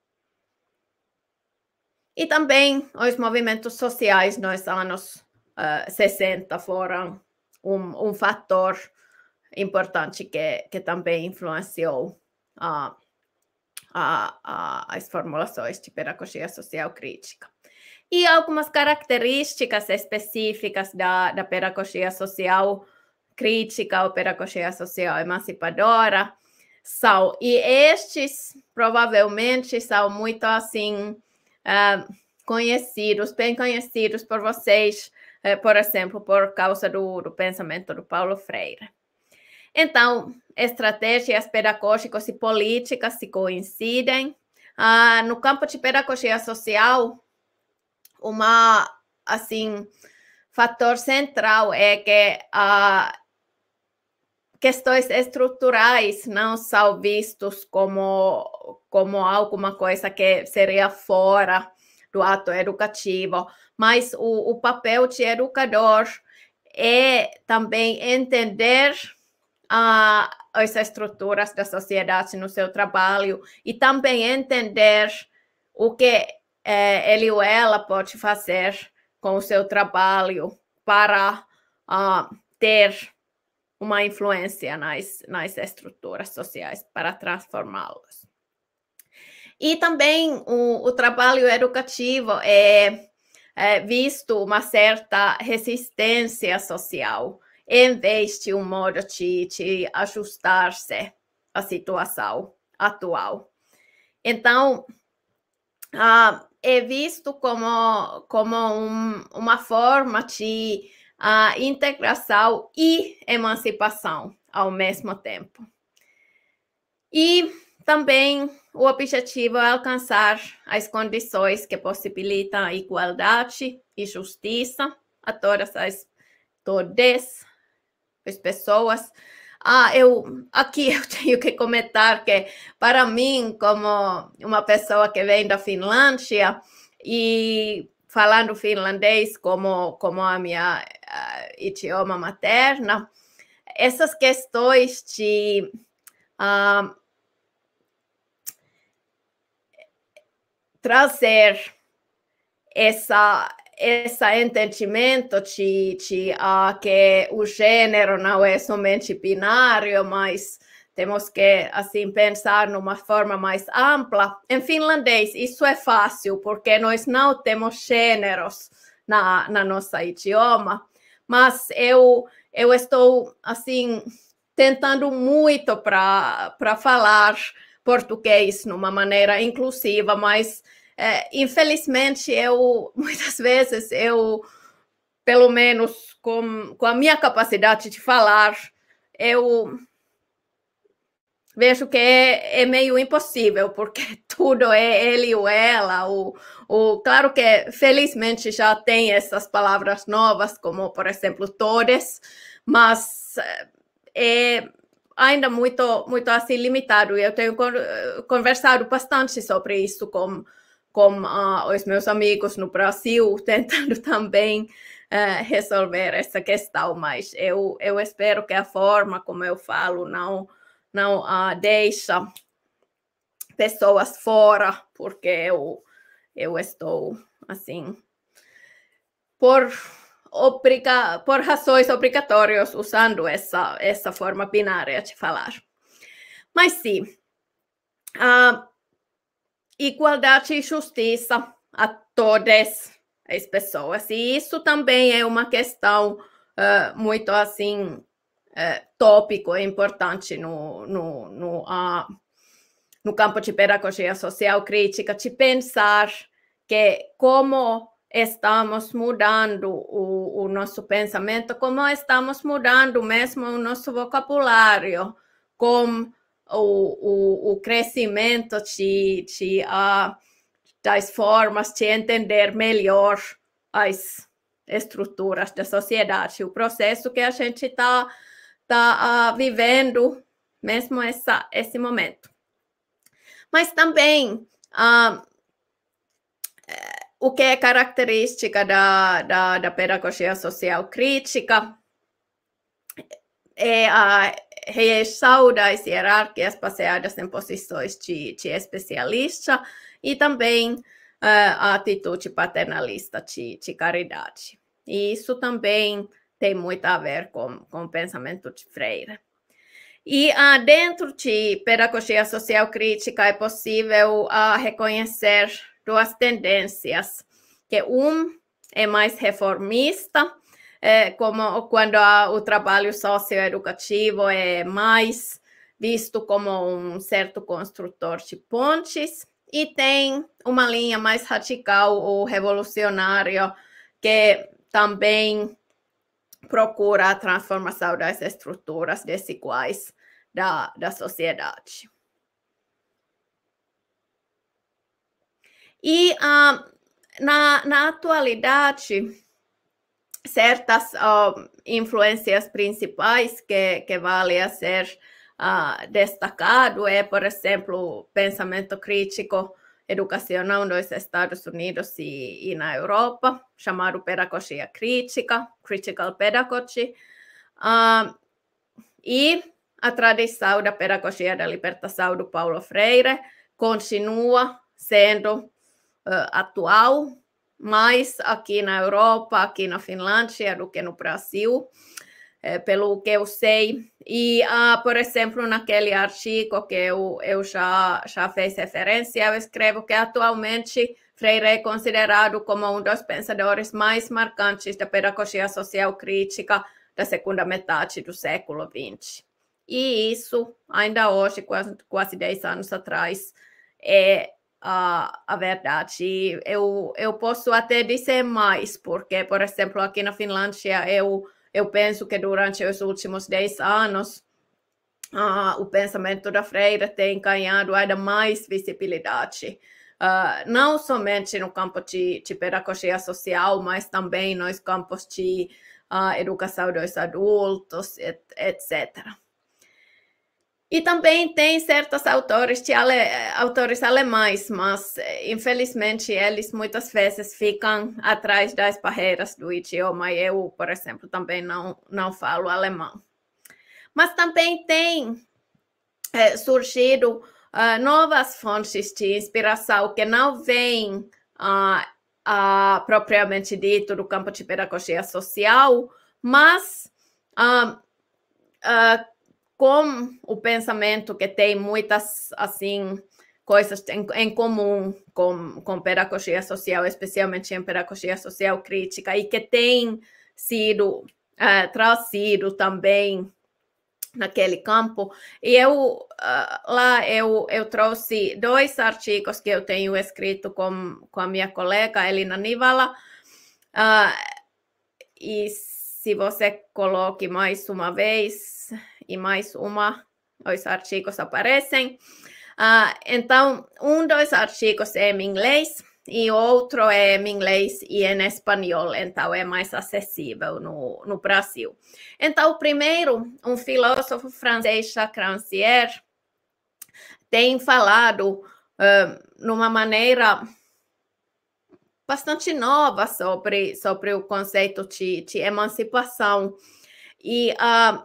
E também os movimentos sociais nos anos uh, sessenta foram um, um fator importante que, que também influenciou uh, a, a, as formulações de pedagogia social crítica. E algumas características específicas da, da pedagogia social crítica ou pedagogia social emancipadora são, e estes provavelmente são muito assim uh, conhecidos, bem conhecidos por vocês, uh, por exemplo, por causa do, do pensamento do Paulo Freire. Então, estratégias pedagógicas e políticas se coincidem. Uh, no campo de pedagogia social, uma assim fator central é que uh, questões estruturais não são vistos como, como alguma coisa que seria fora do ato educativo, mas o, o papel de educador é também entender uh, as estruturas da sociedade no seu trabalho e também entender o que eh, ele ou ela pode fazer com o seu trabalho para uh, ter uma influência nas, nas estruturas sociais, para transformá-las. E também o, o trabalho educativo é, é visto uma certa resistência social, em vez de um modo de, de ajustar-se à situação atual. Então, uh, é visto como, como um, uma forma de a integração e emancipação ao mesmo tempo. E também o objetivo é alcançar as condições que possibilitam a igualdade e justiça a todas as todas as pessoas. Ah, eu, aqui eu tenho que comentar que, para mim, como uma pessoa que vem da Finlândia e falando finlandês como, como a minha uh, idioma materna, essas questões de uh, trazer essa, esse entendimento de, de uh, que o gênero não é somente binário, mas temos que assim pensar numa forma mais ampla. Em finlandês, isso é fácil, porque nós não temos gêneros na, na nossa idioma, mas eu, eu estou assim tentando muito para para falar português de uma maneira inclusiva, mas é, infelizmente eu muitas vezes eu, pelo menos com, com a minha capacidade de falar, eu vejo que é, é meio impossível, porque tudo é ele ou ela. O, o, claro que, felizmente, já tem essas palavras novas, como, por exemplo, todes, mas é ainda muito, muito assim limitado. Eu tenho conversado bastante sobre isso com, como uh, os meus amigos no Brasil, tentando também uh, resolver essa questão, mas eu, eu espero que a forma como eu falo não, não uh, deixa pessoas fora, porque eu, eu estou, assim, por, obriga, por razões obrigatórias usando essa, essa forma binária de falar. Mas sim, uh, igualdade e justiça a todas as pessoas. E isso também é uma questão uh, muito assim uh, tópico e importante no, no, no, uh, no campo de pedagogia social crítica, de pensar que como estamos mudando o, o nosso pensamento, como estamos mudando mesmo o nosso vocabulário, com O, o, o crescimento de, de, uh, das formas de entender melhor as estruturas da sociedade, o processo que a gente está tá, uh, vivendo, mesmo essa, esse momento. Mas também, uh, o que é característica da, da, da pedagogia social crítica é a rejeição das hierarquias baseadas em posições de, de especialista e também uh, a atitude paternalista de, de caridade. E isso também tem muito a ver com, com o pensamento de Freire. E uh, dentro de pedagogia social crítica é possível uh, reconhecer duas tendências, que um é mais reformista, É, como quando a, o trabalho socioeducativo é mais visto como um certo construtor de pontes, e tem uma linha mais radical ou revolucionária que também procura a transformação das estruturas desiguais da, da sociedade. E uh, na, na atualidade, certas uh, influências principais que, que vale a ser uh, destacado é, por exemplo, o pensamento crítico educacional nos Estados Unidos e, e na Europa, chamado pedagogia crítica, critical pedagogy, uh, e a tradição da pedagogia da libertação do Paulo Freire continua sendo uh, atual, mais aqui na Europa, aqui na Finlândia, do que no Brasil, é, pelo que eu sei. E, ah, por exemplo, naquele artigo que eu, eu já, já fiz referência, eu escrevo que atualmente Freire é considerado como um dos pensadores mais marcantes da pedagogia social crítica da segunda metade do século vinte. E isso, ainda hoje, quase, quase dez anos atrás, é A, a verdade. Eu, eu posso até dizer mais, porque, por exemplo, aqui na Finlândia, eu, eu penso que durante os últimos dez anos, uh, o pensamento da Freire tem ganhado ainda mais visibilidade. Uh, não somente no campo de, de pedagogia social, mas também nos campos de uh, educação dos adultos, et, etcétera. E também tem certos autores, de ale, autores alemães, mas infelizmente eles muitas vezes ficam atrás das barreiras do idioma. Eu, por exemplo, também não, não falo alemão. Mas também tem é, surgido uh, novas fontes de inspiração que não vêm uh, uh, propriamente dito do campo de pedagogia social, mas uh, uh, com o pensamento que tem muitas assim coisas em, em comum com, com pedagogia social, especialmente em pedagogia social crítica, e que tem sido uh, trazido também naquele campo. E eu uh, lá eu, eu trouxe dois artigos que eu tenho escrito com, com a minha colega Elina Nivala, uh, e se você coloque mais uma vez e mais uma, os artigos aparecem. Uh, então, um dos artigos é em inglês e outro é em inglês e em espanhol, então é mais acessível no, no Brasil. Então, o primeiro, um filósofo francês, Jacques Rancière, tem falado uh, numa maneira bastante nova sobre, sobre o conceito de, de emancipação. E uh,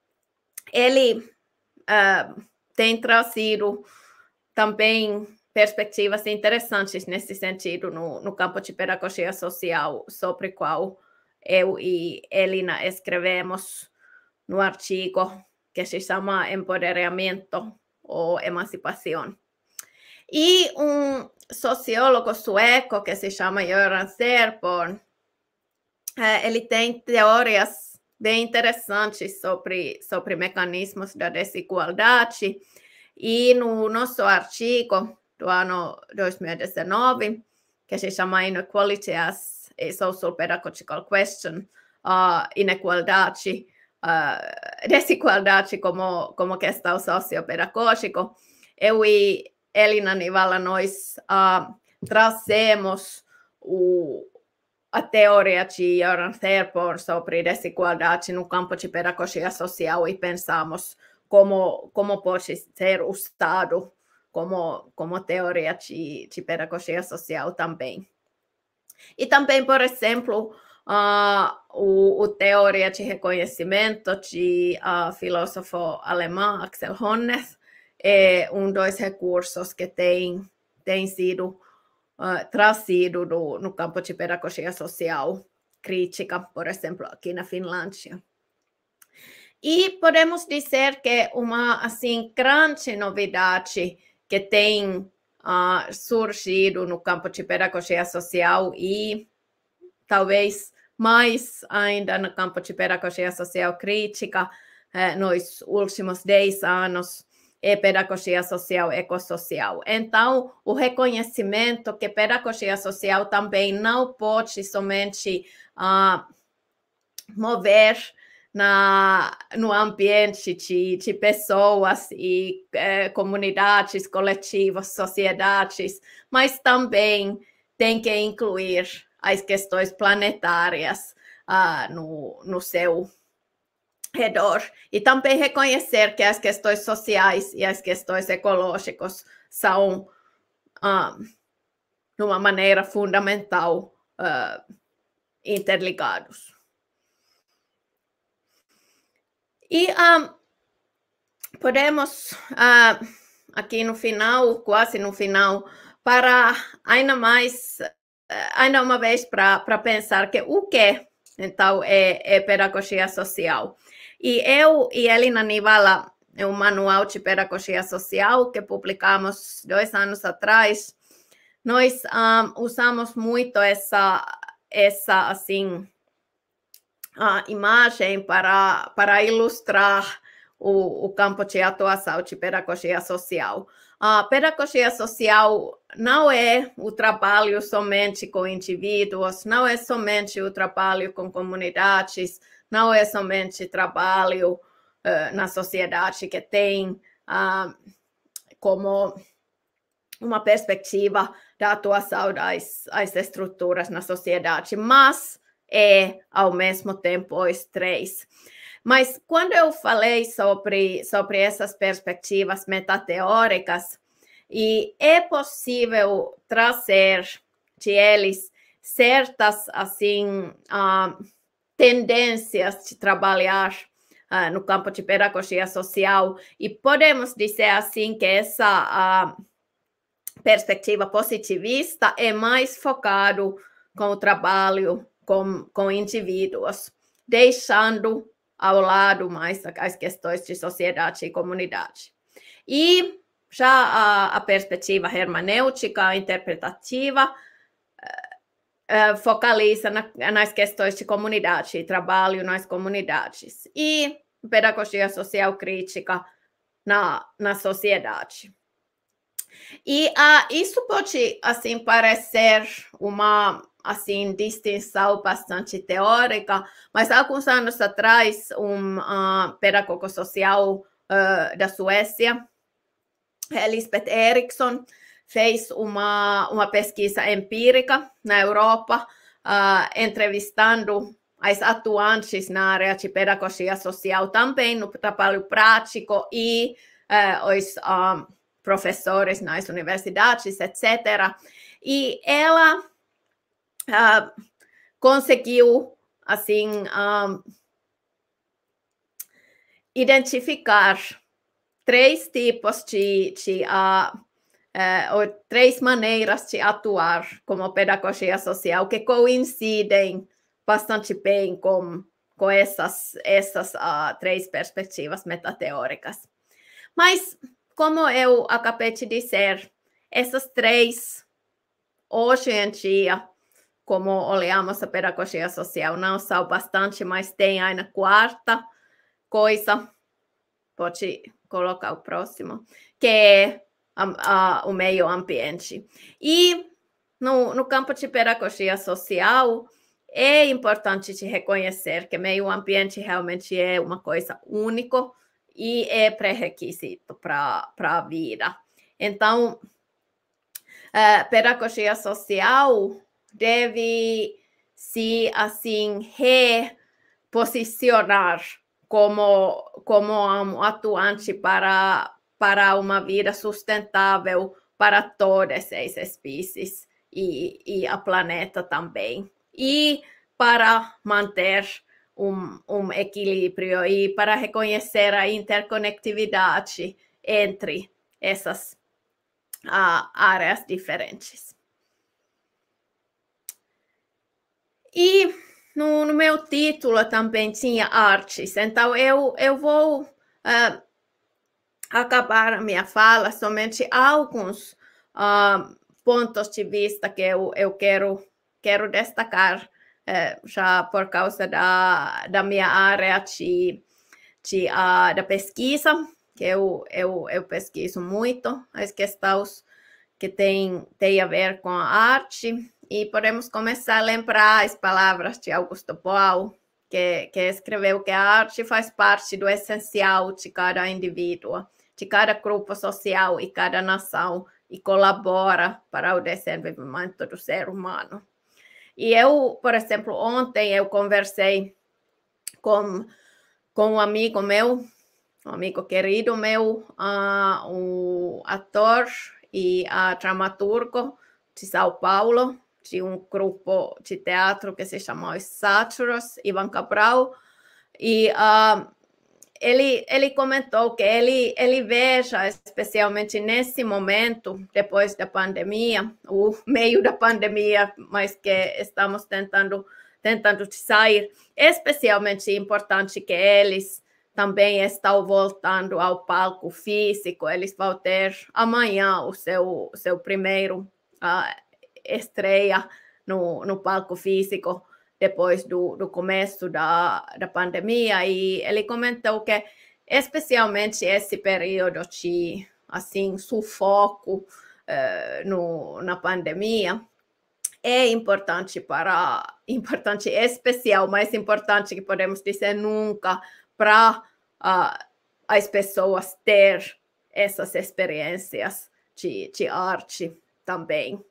ele uh, tem trazido também perspectivas interessantes nesse sentido no, no campo de pedagogia social, sobre o qual eu e Elina escrevemos no artigo que se chama Empoderamento ou Emancipação. E um sociólogo sueco que se chama Göran Therborn, ele tem teorias bem interessantes sobre, sobre mecanismos da desigualdade, e no nosso artigo do ano dois mil e dezenove, que se chama Inequality as a Social Pedagogical Question, uh, inequalidade, uh, desigualdade como, como questão sociopedagógica, eu e Elina Nivala, nós uh, trazemos o, a teoria de Göran Therborn sobre desigualdade no campo de pedagogia social e pensamos como, como pode ser usado como, como teoria de, de pedagogia social também. E também, por exemplo, uh, o, o teoria de reconhecimento de uh, filósofo alemão Axel Honneth é um dos recursos que tem, tem sido uh, trazido do, no campo de pedagogia social crítica, por exemplo, aqui na Finlândia. E podemos dizer que uma assim grande novidade que tem uh, surgido no campo de pedagogia social e talvez mais ainda no campo de pedagogia social crítica uh, nos últimos dez anos é pedagogia social ecossocial. Então, o reconhecimento que pedagogia social também não pode somente uh, mover Na, no ambiente de, de pessoas e eh, comunidades, coletivos, sociedades, mas também tem que incluir as questões planetárias uh, no, no seu redor. E também reconhecer que as questões sociais e as questões ecológicas são, uh, de uma maneira fundamental, uh, interligados. E um, podemos, uh, aqui no final, quase no final, para ainda mais, ainda uma vez, para pensar que o que, então, é, é pedagogia social. E eu e Elina Nivala, é um manual de pedagogia social que publicamos dois anos atrás, nós um, usamos muito essa, essa assim, a imagem para, para ilustrar o, o campo de atuação de pedagogia social. A pedagogia social não é o trabalho somente com indivíduos, não é somente o trabalho com comunidades, não é somente trabalho uh, na sociedade que tem uh, como uma perspectiva da atuação das, das estruturas na sociedade, mas é, ao mesmo tempo, os três. Mas quando eu falei sobre, sobre essas perspectivas metateóricas, e é possível trazer de eles certas assim, uh, tendências de trabalhar uh, no campo de pedagogia social, e podemos dizer assim que essa uh, perspectiva positivista é mais focado com o trabalho Com, com indivíduos, deixando ao lado mais as questões de sociedade e comunidade. E já a, a perspectiva hermenêutica, interpretativa, uh, uh, focaliza na, nas questões de comunidade e trabalho nas comunidades. E pedagogia social crítica na, na sociedade. E uh, isso pode, assim, parecer uma assim, distinção bastante teórica, mas alguns anos atrás, um uh, pedagogo social uh, da Suécia, Elisabeth Eriksson, fez uma, uma pesquisa empírica na Europa, uh, entrevistando as atuantes na área de pedagogia social, também no trabalho prático, e uh, os uh, professores nas universidades, etcétera. E ela uh, conseguiu assim um, identificar três tipos de, de uh, uh, ou três maneiras de atuar como pedagogia social que coincidem bastante bem com, com essas, essas uh, três perspectivas metateóricas. Mas, como eu acabei de dizer, essas três, hoje em dia, como olhamos a pedagogia social, não são bastante, mas tem ainda quarta coisa, pode colocar o próximo, que é a, a, o meio ambiente. E no, no campo de pedagogia social, é importante de reconhecer que meio ambiente realmente é uma coisa única e é pré-requisito para a vida. Então, a pedagogia social deve se assim reposicionar como, como um atuante para, para uma vida sustentável para todas as espécies e, e a planeta também. E para manter um, um equilíbrio e para reconhecer a interconectividade entre essas uh, áreas diferentes. E no, no meu título também tinha artes, então eu, eu vou uh, acabar a minha fala somente alguns uh, pontos de vista que eu, eu quero, quero destacar uh, já por causa da, da minha área de, de, uh, da pesquisa, que eu, eu, eu pesquiso muito as questões que têm tem a ver com a arte. E podemos começar a lembrar as palavras de Augusto Boal, que, que escreveu que a arte faz parte do essencial de cada indivíduo, de cada grupo social e cada nação, e colabora para o desenvolvimento do ser humano. E eu, por exemplo, ontem eu conversei com, com um amigo meu, um amigo querido meu, uh, um ator e uh, dramaturgo de São Paulo, de um grupo de teatro que se chama Os Sátiros, Ivan Cabral, e uh, ele, ele comentou que ele, ele veja, especialmente nesse momento, depois da pandemia, o meio da pandemia, mas que estamos tentando, tentando sair, especialmente importante que eles também estão voltando ao palco físico, eles vão ter amanhã o seu, seu primeiro uh, estreia no, no palco físico depois do, do começo da, da pandemia, e ele comentou que especialmente esse período de assim, sufoco uh, no, na pandemia é importante para, importante, especial, mais importante que podemos dizer nunca, para uh, as pessoas ter essas experiências de, de arte também.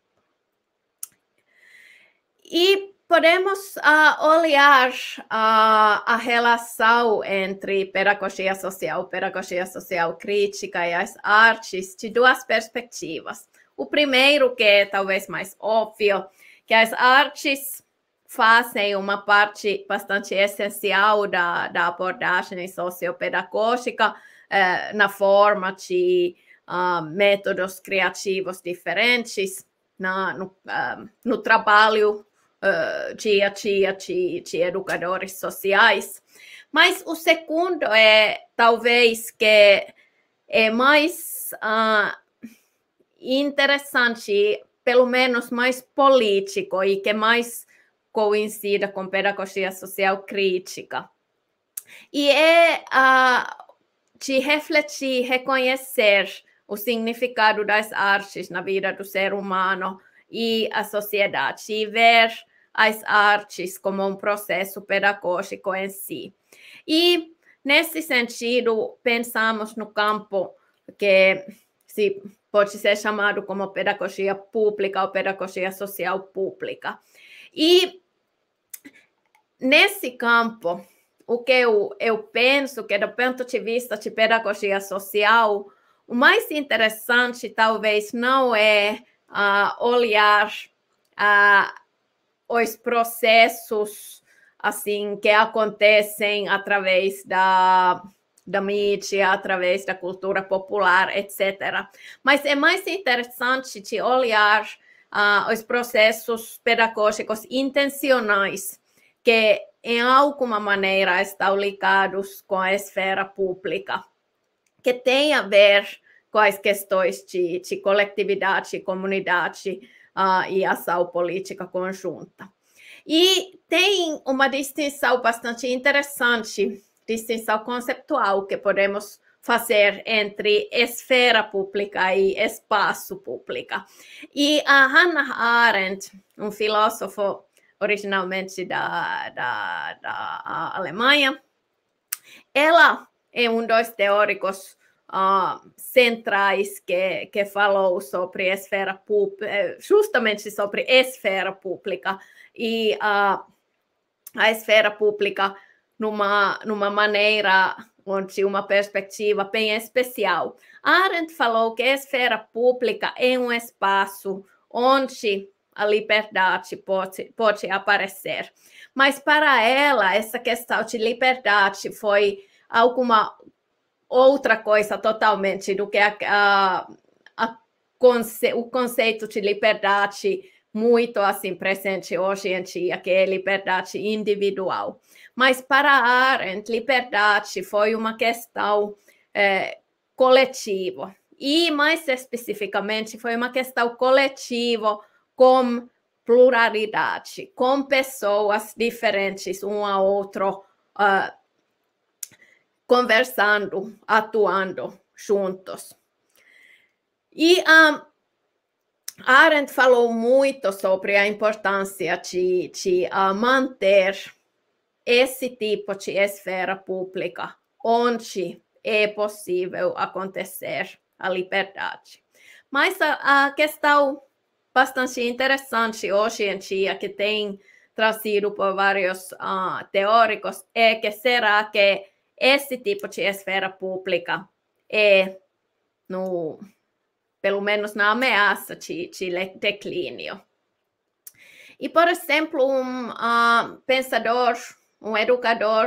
E podemos uh, olhar uh, a relação entre pedagogia social, pedagogia social crítica e as artes de duas perspectivas. O primeiro, que é talvez mais óbvio, que as artes fazem uma parte bastante essencial da, da abordagem sociopedagógica uh, na forma de uh, métodos criativos diferentes, na, no, uh, no trabalho Uh, dia a dia de, de educadores sociais. Mas o segundo é, talvez, que é mais uh, interessante, pelo menos mais político, e que mais coincida com pedagogia social crítica. E é uh, de refletir, reconhecer o significado das artes na vida do ser humano e a sociedade, e ver as artes como um processo pedagógico em si. E, nesse sentido, pensamos no campo que se pode ser chamado como pedagogia pública ou pedagogia social pública. E, nesse campo, o que eu, eu penso que, do ponto de vista de pedagogia social, o mais interessante, talvez, não é uh, olhar uh, os processos assim que acontecem através da, da mídia, através da cultura popular, etcétera. Mas é mais interessante de olhar uh, os processos pedagógicos intencionais que, em alguma maneira, estão ligados com a esfera pública, que tem a ver com as questões de, de coletividade, comunidade uh, e ação política conjunta. E tem uma distinção bastante interessante, distinção conceptual, que podemos fazer entre esfera pública e espaço público. E a Hannah Arendt, um filósofo originalmente da, da, da Alemanha, ela é um dos teóricos uh, centrais que, que falou sobre esfera pública, justamente sobre esfera pública e uh, a esfera pública numa, numa maneira, onde uma perspectiva bem especial. Arendt falou que a esfera pública é um espaço onde a liberdade pode, pode aparecer. Mas para ela, essa questão de liberdade foi alguma outra coisa totalmente do que a, a, a conce, o conceito de liberdade muito assim presente hoje em dia, que é liberdade individual. Mas para Arendt, liberdade foi uma questão é, coletiva. E, mais especificamente, foi uma questão coletiva com pluralidade, com pessoas diferentes, um ao outro, uh, conversando, atuando juntos. E um, Arendt falou muito sobre a importância de, de uh, manter esse tipo de esfera pública, onde é possível acontecer a liberdade. Mas a, a questão bastante interessante hoje em dia, que tem trazido por vários uh, teóricos, é que será que esse tipo de esfera pública é, no, pelo menos na ameaça de, de declínio. E, por exemplo, um uh, pensador, um educador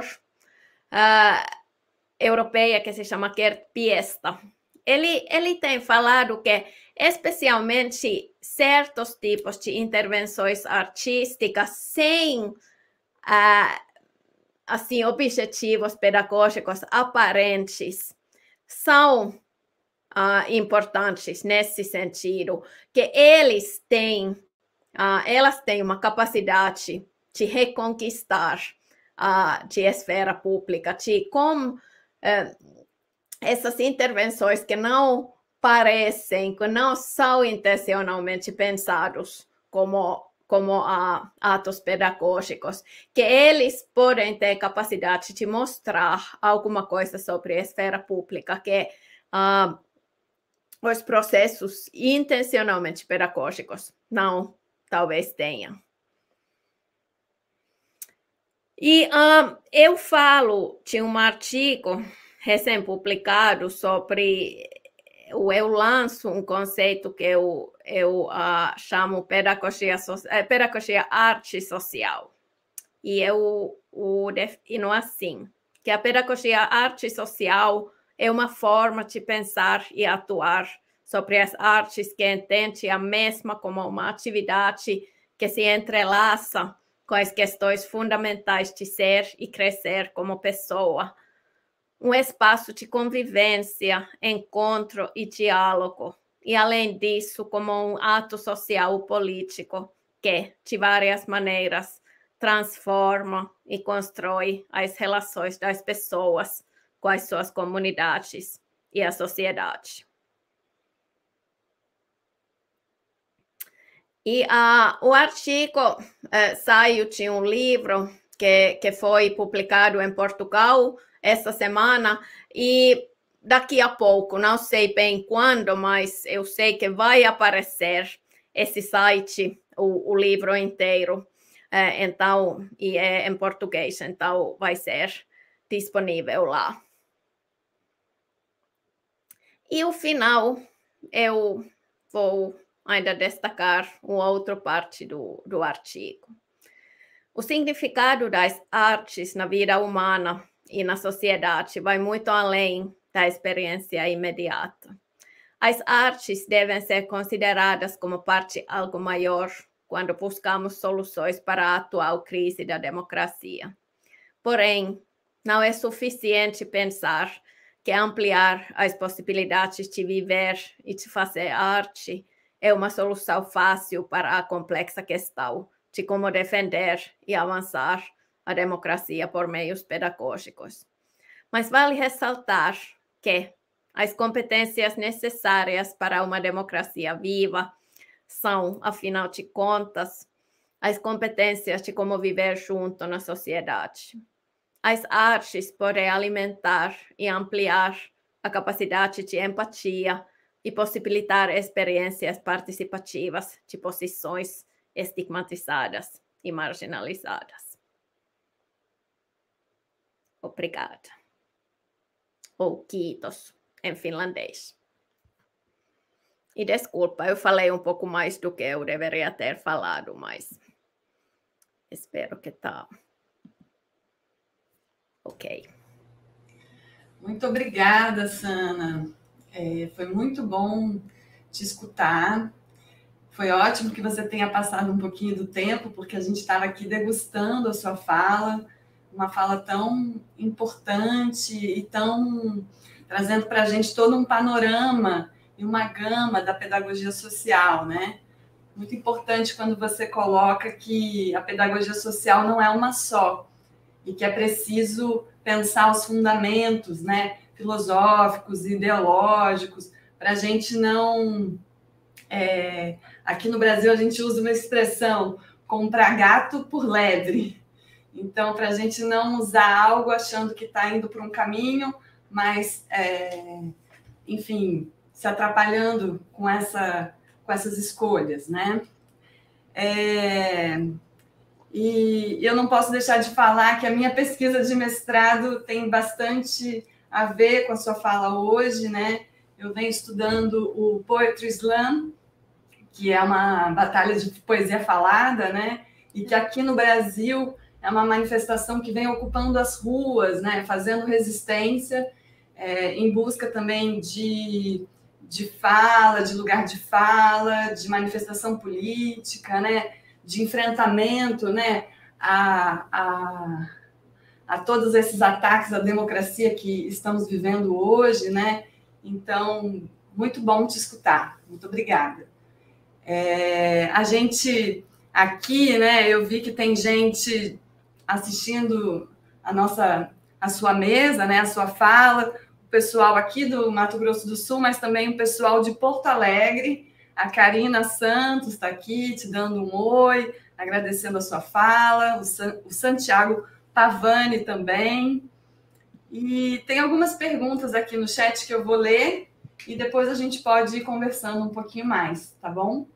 uh, europeu que se chama Gerd Piesta, ele, ele tem falado que, especialmente, certos tipos de intervenções artísticas sem uh, assim, objetivos pedagógicos aparentes são uh, importantes nesse sentido, que eles têm, uh, elas têm uma capacidade de reconquistar uh, de esfera pública, de como uh, essas intervenções que não parecem, que não são intencionalmente pensados como como uh, atos pedagógicos, que eles podem ter capacidade de mostrar alguma coisa sobre a esfera pública, que uh, os processos intencionalmente pedagógicos não, talvez tenham. E uh, eu falo de um artigo recém-publicado sobre... eu lanço um conceito que eu, eu uh, chamo pedagogia, so, pedagogia arte social. E eu o defino assim, que a pedagogia arte social é uma forma de pensar e atuar sobre as artes que entende a mesma como uma atividade que se entrelaça com as questões fundamentais de ser e crescer como pessoa, um espaço de convivência, encontro e diálogo, e além disso, como um ato social político que, de várias maneiras, transforma e constrói as relações das pessoas com as suas comunidades e a sociedade. E uh, o artigo uh, saiu de um livro que, que foi publicado em Portugal essa semana, e daqui a pouco, não sei bem quando, mas eu sei que vai aparecer esse site, o, o livro inteiro, é, então, e é em português, então vai ser disponível lá. E o final, eu vou ainda destacar uma outra parte do, do artigo. O significado das artes na vida humana e na sociedade vai muito além da experiência imediata. As artes devem ser consideradas como parte de algo maior quando buscamos soluções para a atual crise da democracia. Porém, não é suficiente pensar que ampliar as possibilidades de viver e de fazer arte é uma solução fácil para a complexa questão de como defender e avançar a democracia por meios pedagógicos. Mas vale ressaltar que as competências necessárias para uma democracia viva são, afinal de contas, as competências de como viver junto na sociedade. As artes podem alimentar e ampliar a capacidade de empatia e possibilitar experiências participativas de posições estigmatizadas e marginalizadas. Obrigada. Ou kiitos, em finlandês. E desculpa, eu falei um pouco mais do que eu deveria ter falado, mas espero que tá ok. Muito obrigada, Sana. É, foi muito bom te escutar. Foi ótimo que você tenha passado um pouquinho do tempo, porque a gente estava aqui degustando a sua fala, uma fala tão importante e tão trazendo para a gente todo um panorama e uma gama da pedagogia social, né? Muito importante quando você coloca que a pedagogia social não é uma só e que é preciso pensar os fundamentos, né, filosóficos, ideológicos, para a gente não... É, aqui no Brasil a gente usa uma expressão, comprar gato por lebre. Então, para a gente não usar algo achando que está indo para um caminho, mas, é, enfim, se atrapalhando com, essa, com essas escolhas, né? É, e eu não posso deixar de falar que a minha pesquisa de mestrado tem bastante a ver com a sua fala hoje, né? Eu venho estudando o Poetry Slam, que é uma batalha de poesia falada, né? E que aqui no Brasil é uma manifestação que vem ocupando as ruas, né? Fazendo resistência, é, em busca também de, de fala, de lugar de fala, de manifestação política, né? De enfrentamento, né? a, a, a todos esses ataques à democracia que estamos vivendo hoje, né? Então, muito bom te escutar. Muito obrigada. É, a gente aqui, né, eu vi que tem gente assistindo a nossa, a sua mesa, né, a sua fala, o pessoal aqui do Mato Grosso do Sul, mas também o pessoal de Porto Alegre. A Karina Santos está aqui te dando um oi, agradecendo a sua fala, o, San, o Santiago Pavani também. E tem algumas perguntas aqui no chat que eu vou ler e depois a gente pode ir conversando um pouquinho mais, tá bom?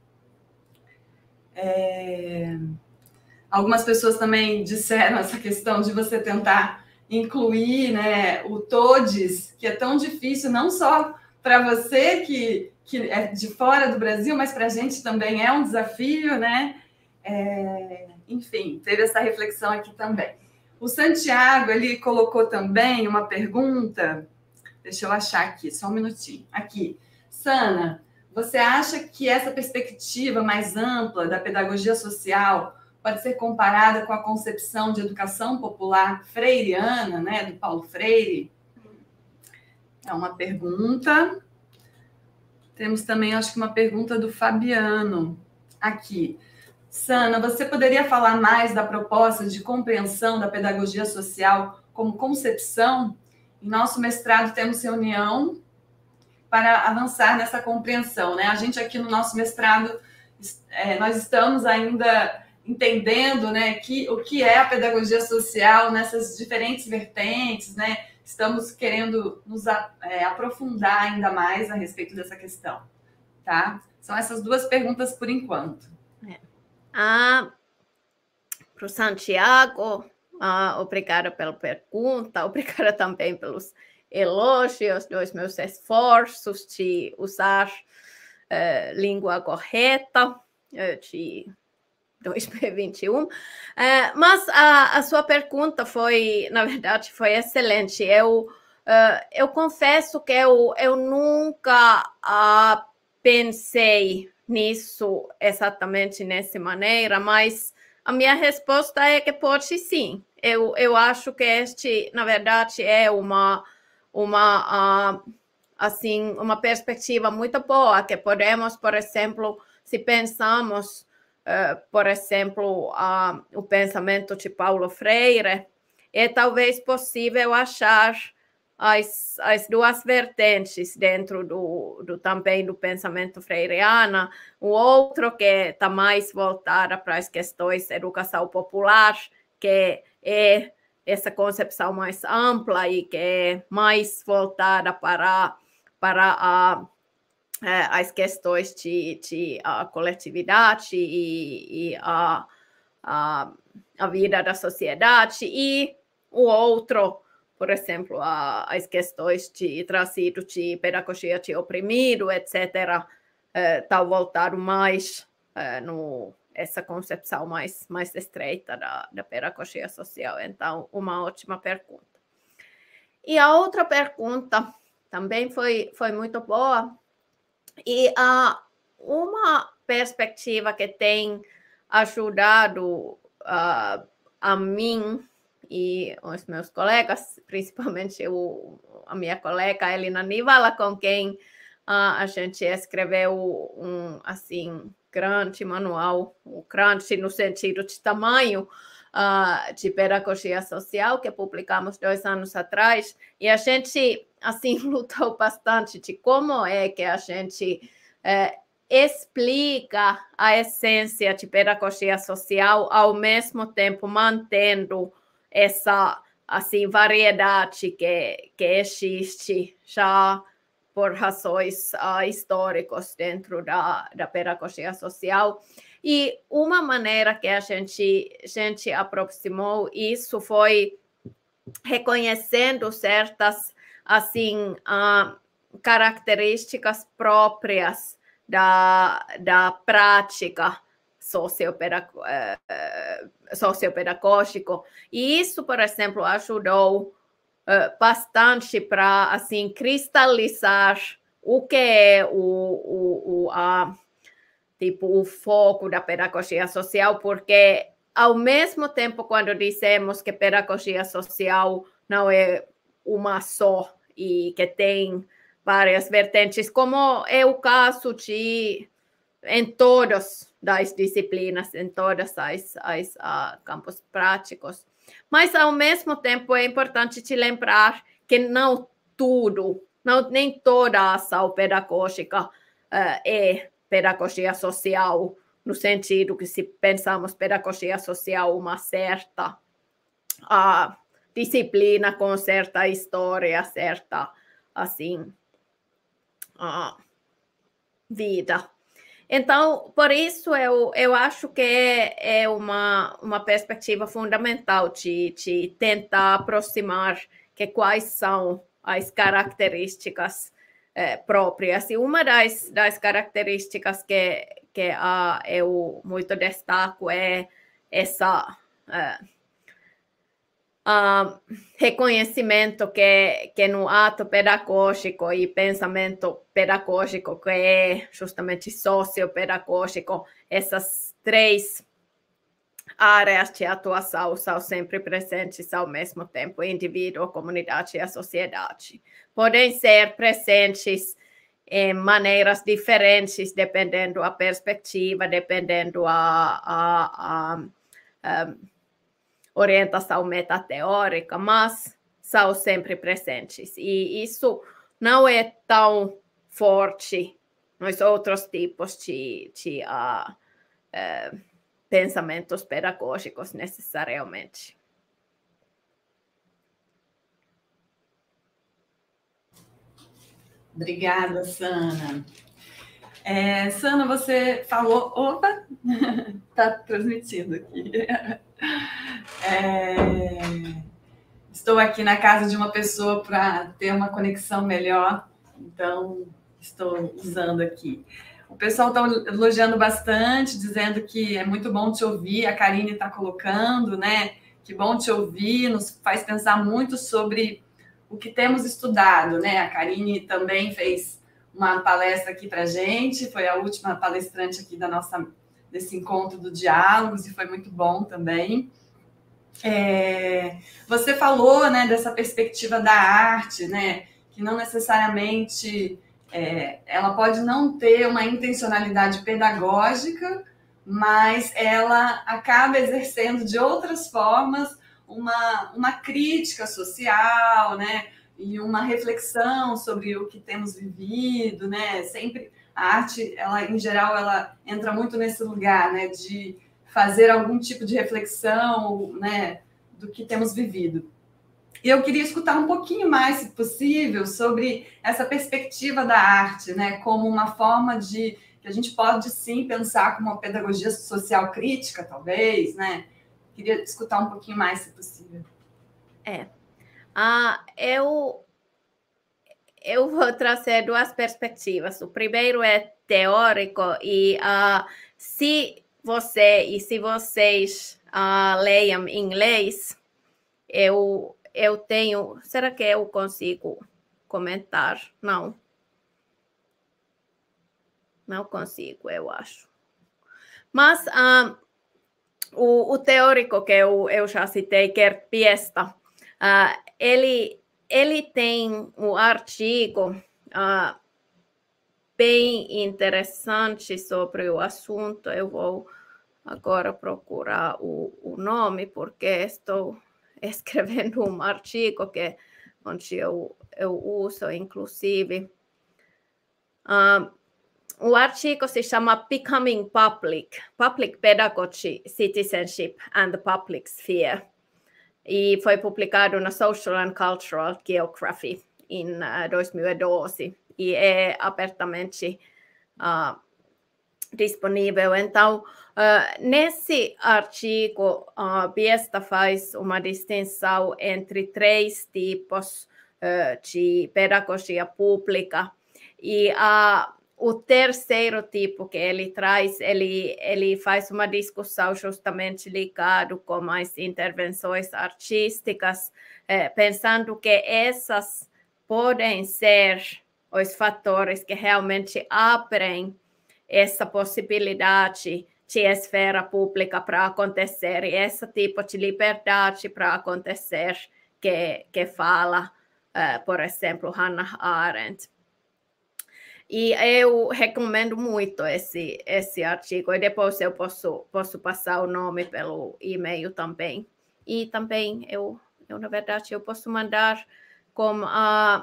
É... Algumas pessoas também disseram essa questão de você tentar incluir, né, o todes, que é tão difícil, não só para você que, que é de fora do Brasil, mas para a gente também é um desafio, né? É... Enfim, teve essa reflexão aqui também. O Santiago, ele colocou também uma pergunta, deixa eu achar aqui, só um minutinho. Aqui, Sana, você acha que essa perspectiva mais ampla da pedagogia social pode ser comparada com a concepção de educação popular freiriana, né, do Paulo Freire? É uma pergunta. Temos também, acho que uma pergunta do Fabiano aqui. Sana, você poderia falar mais da proposta de compreensão da pedagogia social como concepção? Em nosso mestrado temos reunião para avançar nessa compreensão, né? A gente aqui no nosso mestrado, é, nós estamos ainda entendendo, né, que, o que é a pedagogia social nessas diferentes vertentes, né? Estamos querendo nos é, aprofundar ainda mais a respeito dessa questão, tá? São essas duas perguntas por enquanto. É. Ah, para o Santiago, ah, obrigada pela pergunta, obrigada também pelos elogios dos meus esforços de usar uh, língua correta, uh, de dois mil e vinte e um. É, mas a, a sua pergunta foi, na verdade, foi excelente. Eu, uh, eu confesso que eu, eu nunca uh, pensei nisso exatamente nessa maneira, mas a minha resposta é que pode sim. Eu, eu acho que este, na verdade, é uma, uma, uh, assim, uma perspectiva muito boa, que podemos, por exemplo, se pensamos Uh, por exemplo, uh, o pensamento de Paulo Freire, é talvez possível achar as, as duas vertentes dentro do, do também do pensamento freireano, o outro que está mais voltada para as questões de educação popular, que é essa concepção mais ampla e que é mais voltada para, para a as questões de, de a coletividade e, e a, a, a vida da sociedade, e o outro, por exemplo, a, as questões de trazido de pedagogia de oprimido, etcétera, está voltado mais é, no essa concepção mais, mais estreita da, da pedagogia social. Então, uma ótima pergunta. E a outra pergunta também foi, foi muito boa. E uh, uma perspectiva que tem ajudado uh, a mim e os meus colegas, principalmente o, a minha colega Elina Nivala, com quem uh, a gente escreveu um assim grande manual, um grande no sentido de tamanho, uh, de pedagogia social, que publicamos dois anos atrás, e a gente assim lutou bastante de como é que a gente é, explica a essência de pedagogia social, ao mesmo tempo mantendo essa assim variedade que, que existe já por razões uh, históricas dentro da, da pedagogia social. E uma maneira que a gente, gente aproximou isso foi reconhecendo certas assim, uh, características próprias da, da prática sociopedagógica. sociopedagógico. E isso, por exemplo, ajudou uh, bastante para assim, cristalizar o que é o, o, o, a, tipo, o foco da pedagogia social, porque, ao mesmo tempo, quando dizemos que pedagogia social não é uma só e que tem várias vertentes, como é o caso de em todas as disciplinas, em todas as, as uh, campos práticos. Mas, ao mesmo tempo, é importante te lembrar que não tudo, não, nem toda a ação pedagógica uh, é pedagogia social, no sentido que, se pensamos pedagogia social, uma certa uh, disciplina com certa história, certa, assim, uh, vida. Então, por isso, eu, eu acho que é, é uma, uma perspectiva fundamental de, de tentar aproximar que quais são as características eh, próprias. E uma das, das características que, que uh, eu muito destaco é essa... Uh, Uh, reconhecimento que, que no ato pedagógico e pensamento pedagógico, que é justamente sociopedagógico, essas três áreas de atuação são sempre presentes ao mesmo tempo, indivíduo, a comunidade e a sociedade. Podem ser presentes em maneiras diferentes, dependendo da perspectiva, dependendo a, a, a, a orientação metateórica, mas são sempre presentes. E isso não é tão forte nos outros tipos de, de uh, uh, pensamentos pedagógicos, necessariamente. Obrigada, Sana. É, Sana, você falou... Opa! Está transmitindo aqui. É, estou aqui na casa de uma pessoa para ter uma conexão melhor, então estou usando aqui. O pessoal está elogiando bastante, dizendo que é muito bom te ouvir, a Karine está colocando, né? Que bom te ouvir, nos faz pensar muito sobre o que temos estudado, né? A Karine também fez uma palestra aqui para a gente, foi a última palestrante aqui da nossa, desse encontro do Diálogos, e foi muito bom também. É, você falou, né, dessa perspectiva da arte, né? Que não necessariamente... É, ela pode não ter uma intencionalidade pedagógica, mas ela acaba exercendo de outras formas uma, uma crítica social, né? E uma reflexão sobre o que temos vivido, né? Sempre a arte, ela, em geral, ela entra muito nesse lugar, né? De fazer algum tipo de reflexão, né? Do que temos vivido. E eu queria escutar um pouquinho mais, se possível, sobre essa perspectiva da arte, né, como uma forma de que a gente pode sim pensar como uma pedagogia social crítica, talvez, né? Queria escutar um pouquinho mais, se possível. É. Ah, eu eu vou trazer duas perspectivas. O primeiro é teórico e uh, se você e se vocês uh, leiam inglês, eu eu tenho... Será que eu consigo comentar? Não. Não consigo, eu acho. Mas um, o, o teórico que eu, eu já citei, Gert Biesta, uh, ele, ele tem um artigo uh, bem interessante sobre o assunto. Eu vou agora procurar o, o nome, porque estou escrevendo um artigo que, onde eu, eu uso, inclusive. Um, o artigo se chama Becoming Public, Public Pedagogy, Citizenship and the Public Sphere, e foi publicado na Social and Cultural Geography em uh, dois mil e doze, e é abertamente uh, disponível. Então, uh, nesse artigo, uh, Biesta faz uma distinção entre três tipos uh, de pedagogia pública, e a uh, o terceiro tipo que ele traz, ele, ele faz uma discussão justamente ligado com as intervenções artísticas, eh, pensando que essas podem ser os fatores que realmente abrem essa possibilidade de esfera pública para acontecer, e esse tipo de liberdade para acontecer que, que fala, uh, por exemplo, Hannah Arendt. E eu recomendo muito esse, esse artigo, e depois eu posso, posso passar o nome pelo e-mail também. E também, eu, eu na verdade, eu posso mandar com a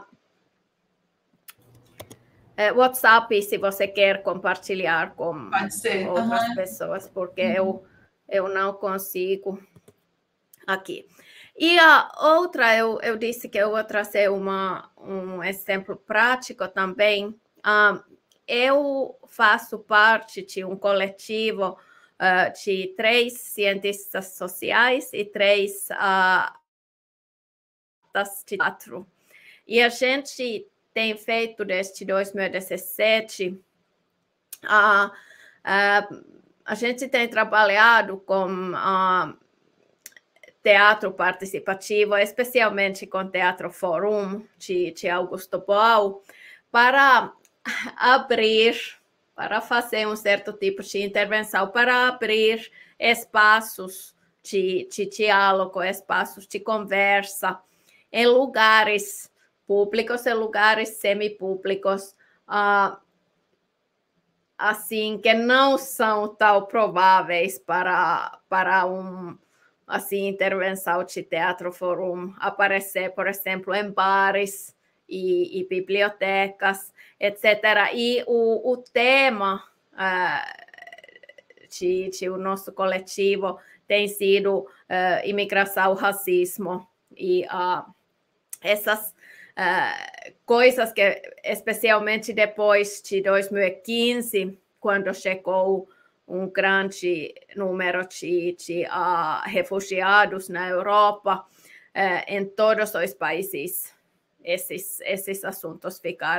uh, WhatsApp, se você quer compartilhar com outras uhum. pessoas, porque uhum. eu, eu não consigo aqui. E a outra, eu, eu disse que eu vou trazer uma, um exemplo prático também. Um, eu faço parte de um coletivo uh, de três cientistas sociais e três uh, de teatro. E a gente tem feito desde dois mil e dezessete, uh, uh, a gente tem trabalhado com uh, teatro participativo, especialmente com Teatro Fórum de, de Augusto Boal, para abrir, para fazer um certo tipo de intervenção, para abrir espaços de, de diálogo, espaços de conversa em lugares públicos, em lugares semipúblicos, uh, assim, que não são tão prováveis para, para um, assim, intervenção de Teatro Fórum aparecer, por exemplo, em bares e, e bibliotecas, etcétera. E o, o tema uh, de, de o nosso coletivo tem sido uh, imigração, racismo e uh, essas uh, coisas que, especialmente depois de dois mil e quinze, quando chegou um grande número de, de uh, refugiados na Europa, uh, em todos os países, esses, esses assuntos ficaram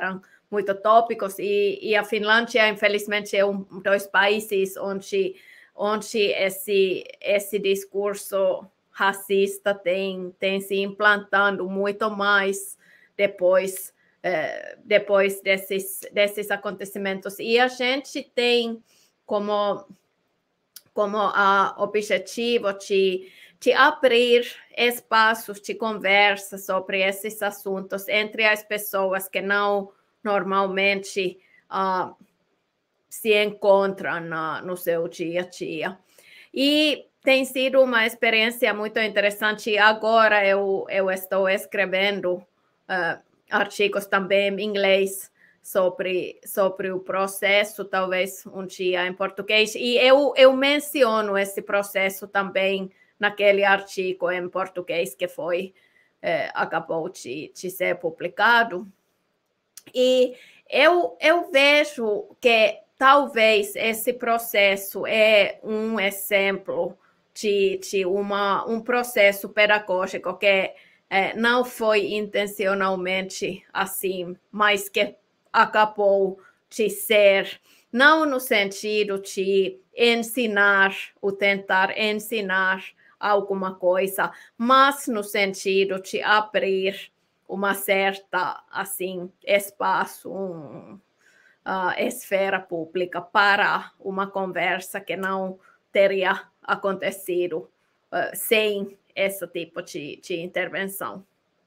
muito tópicos, e, e a Finlândia, infelizmente, é um dos países onde, onde esse, esse discurso racista tem, tem se implantando muito mais depois, eh, depois desses, desses acontecimentos. E a gente tem como, como a objetivo de, de abrir espaços de conversa sobre esses assuntos entre as pessoas que não normalmente uh, se encontram na, no seu dia a dia. E tem sido uma experiência muito interessante. Agora eu, eu estou escrevendo uh, artigos também em inglês sobre, sobre o processo, talvez um dia em português. E eu, eu menciono esse processo também naquele artigo em português que foi, eh, acabou de, de ser publicado. E eu, eu vejo que talvez esse processo é um exemplo de, de uma, um processo pedagógico que eh, não foi intencionalmente assim, mas que acabou de ser, não no sentido de ensinar ou tentar ensinar alguma coisa, mas no sentido de abrir uma certa, assim, espaço, um, uh, esfera pública para uma conversa que não teria acontecido uh, sem esse tipo de, de intervenção.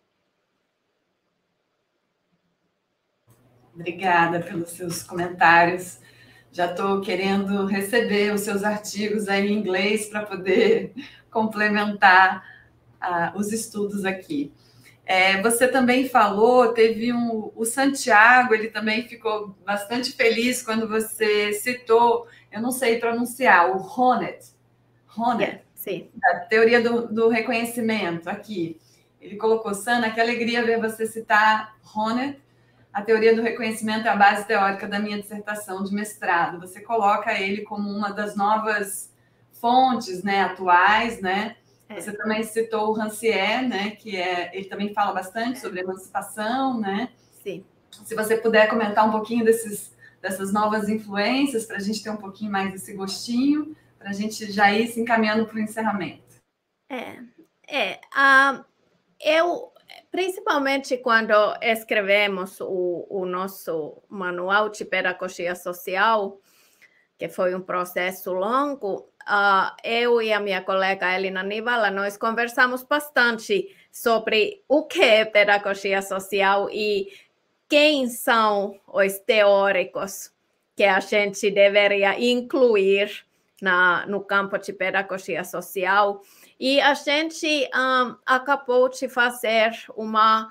Obrigada pelos seus comentários. Já estou querendo receber os seus artigos aí em inglês para poder complementar uh, os estudos aqui. É, você também falou, teve um, o Santiago, ele também ficou bastante feliz quando você citou, eu não sei pronunciar, o Honneth, Honneth, yeah, sim. a teoria do, do reconhecimento aqui. Ele colocou, Sana, que alegria ver você citar Honneth. A teoria do reconhecimento é a base teórica da minha dissertação de mestrado. Você coloca ele como uma das novas fontes, né, atuais, né? Você também citou o Rancière, né, que é, ele também fala bastante sobre emancipação, né? Sim. Se você puder comentar um pouquinho desses, dessas novas influências, para a gente ter um pouquinho mais desse gostinho, para a gente já ir se encaminhando para o encerramento. É, é uh, eu, principalmente quando escrevemos o, o nosso manual de pedagogia social, que foi um processo longo, uh, eu e a minha colega Elina Nivala, nós conversamos bastante sobre o que é pedagogia social e quem são os teóricos que a gente deveria incluir na, no campo de pedagogia social. E a gente um, acabou de fazer uma...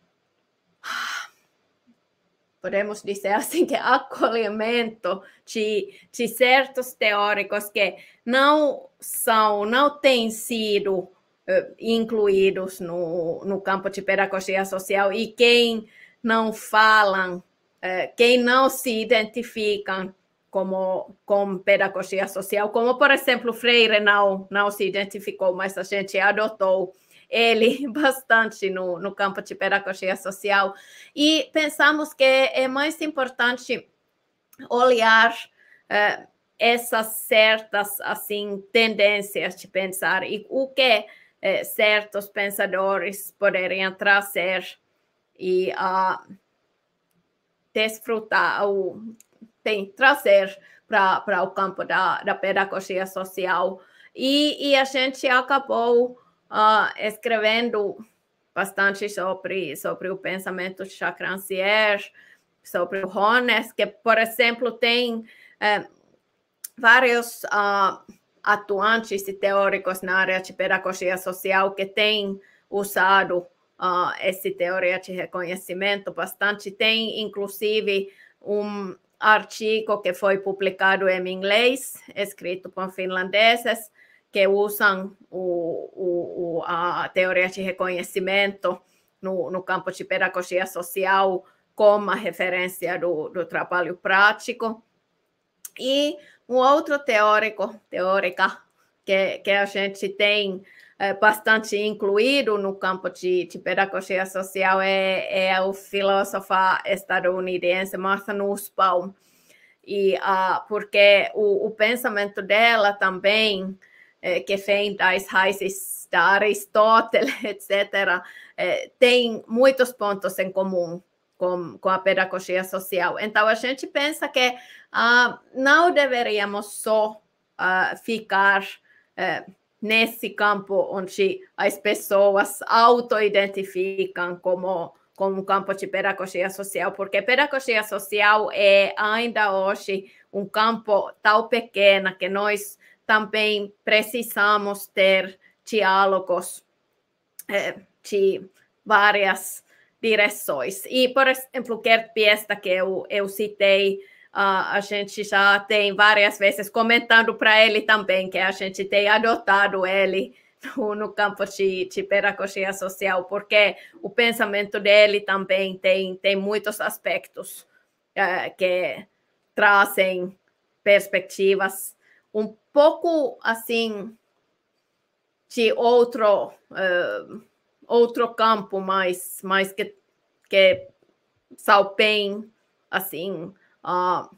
podemos dizer assim, que acolhimento de, de certos teóricos que não são, não têm sido uh, incluídos no, no campo de pedagogia social e quem não falam, uh, quem não se identificam como com pedagogia social, como, por exemplo, Freire não, não se identificou, mas a gente adotou ele bastante no, no campo de pedagogia social, e pensamos que é mais importante olhar uh, essas certas assim, tendências de pensar e o que uh, certos pensadores poderiam trazer e uh, desfrutar, ou tem, trazer para o campo da, da pedagogia social. E, e a gente acabou Uh, escrevendo bastante sobre, sobre o pensamento de Jacques Rancière, sobre o Honneth, que, por exemplo, tem uh, vários uh, atuantes e teóricos na área de pedagogia social que têm usado uh, essa teoria de reconhecimento bastante. Tem, inclusive, um artigo que foi publicado em inglês, escrito por finlandeses, que usam o, o, a teoria de reconhecimento no, no campo de pedagogia social como a referência do, do trabalho prático. E um outro teórico, teórica, que, que a gente tem é, bastante incluído no campo de, de pedagogia social é, é o filósofo estadunidense Martha Nussbaum. E, uh, porque o, o pensamento dela também, eh, que vem das raízes da Aristóteles, etcétera, eh, tem muitos pontos em comum com, com a pedagogia social. Então, a gente pensa que uh, não deveríamos só uh, ficar uh, nesse campo onde as pessoas auto-identificam como, como um campo de pedagogia social, porque pedagogia social é ainda hoje um campo tão pequeno que nós também precisamos ter diálogos eh, de várias direções. E, por exemplo, Gert Biesta, que eu, eu citei, uh, a gente já tem várias vezes comentando para ele também, que a gente tem adotado ele no, no campo de, de pedagogia social, porque o pensamento dele também tem, tem muitos aspectos uh, que trazem perspectivas um pouco assim de outro... Uh, outro campo mais, mais que, que são bem, assim, uh,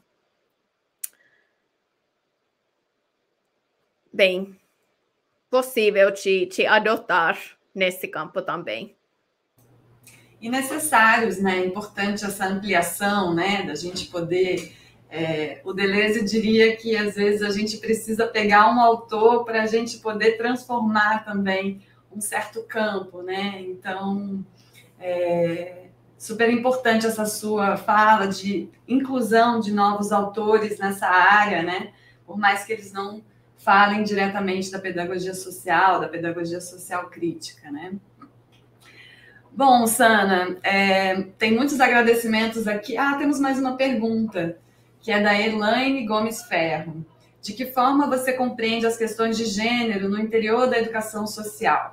bem possível de, de adotar nesse campo também. E necessários, né? É importante essa ampliação, né? Da gente poder... É, o Deleuze diria que, às vezes, a gente precisa pegar um autor para a gente poder transformar também um certo campo, né? Então, é super importante essa sua fala de inclusão de novos autores nessa área, né? Por mais que eles não falem diretamente da pedagogia social, da pedagogia social crítica, né? Bom, Sana, é, tem muitos agradecimentos aqui. Ah, temos mais uma pergunta, que é da Elaine Gomes Ferro. De que forma você compreende as questões de gênero no interior da educação social?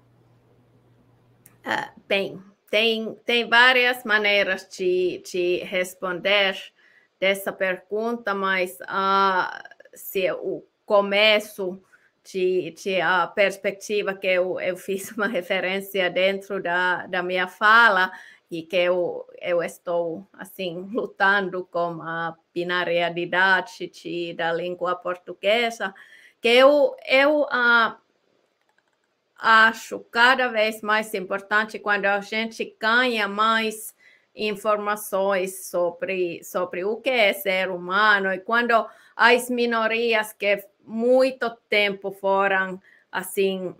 Uh, bem, tem, tem várias maneiras de, de responder dessa pergunta, mas uh, se o começo de, de a perspectiva que eu, eu fiz uma referência dentro da, da minha fala e que eu, eu estou assim lutando com a binariedade de, da língua portuguesa, que eu, eu uh, acho cada vez mais importante quando a gente ganha mais informações sobre, sobre o que é ser humano e quando as minorias que muito tempo foram assim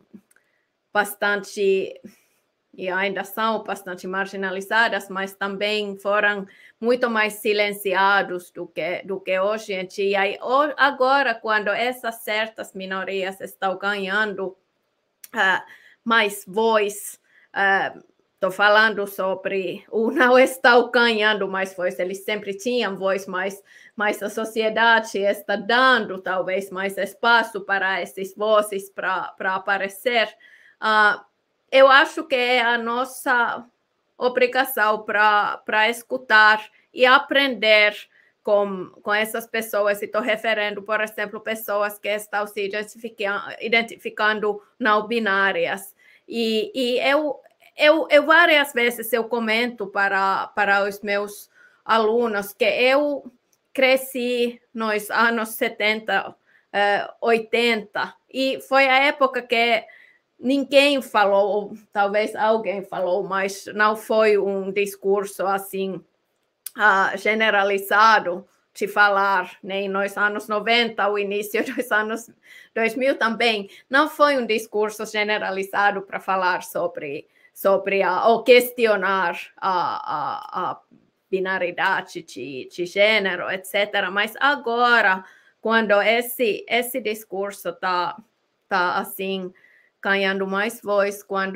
bastante e ainda são bastante marginalizadas, mas também foram muito mais silenciados do que, do que hoje em dia. E agora, quando essas certas minorias estão ganhando Uh, mais voz, estou uh, falando sobre o não estão ganhando mais voz, eles sempre tinham voz, mas, mas a sociedade está dando talvez mais espaço para essas vozes para aparecer. Uh, eu acho que é a nossa obrigação para escutar e aprender Com, com essas pessoas, e estou referindo, por exemplo, pessoas que estão se identificando, identificando não binárias. E, e eu, eu, eu várias vezes eu comento para, para os meus alunos que eu cresci nos anos setenta, oitenta, e foi a época que ninguém falou, ou talvez alguém falou, mas não foi um discurso assim, Uh, generalizado de falar, nem né, nos anos noventa, o início dos anos dois mil também, não foi um discurso generalizado para falar sobre, sobre a, ou questionar a, a, a binaridade de, de gênero, etcétera. Mas agora, quando esse, esse discurso está tá, assim, ganhando mais voz, quando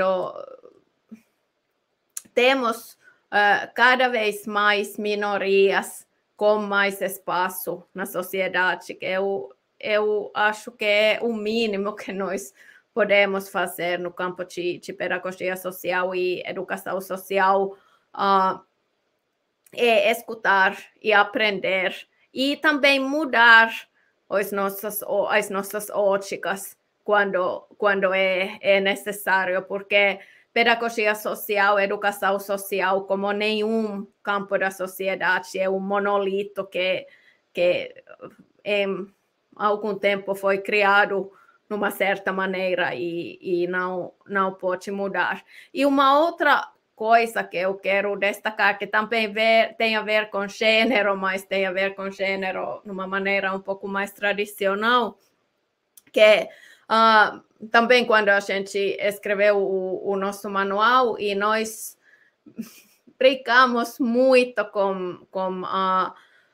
temos Uh, cada vez mais minorias com mais espaço na sociedade, que eu, eu acho que é o mínimo que nós podemos fazer no campo de, de pedagogia social e educação social, uh, é escutar e aprender e também mudar as nossas, as nossas óticas quando, quando é, é necessário, porque pedagogia social, educação social, como nenhum campo da sociedade, é um monolito que, que em algum tempo foi criado de uma certa maneira e, e não, não pode mudar. E uma outra coisa que eu quero destacar, que também ver, tem a ver com gênero, mas tem a ver com gênero de uma maneira um pouco mais tradicional, que uh, também quando a gente escreveu o, o nosso manual e nós brincamos muito com, com uh,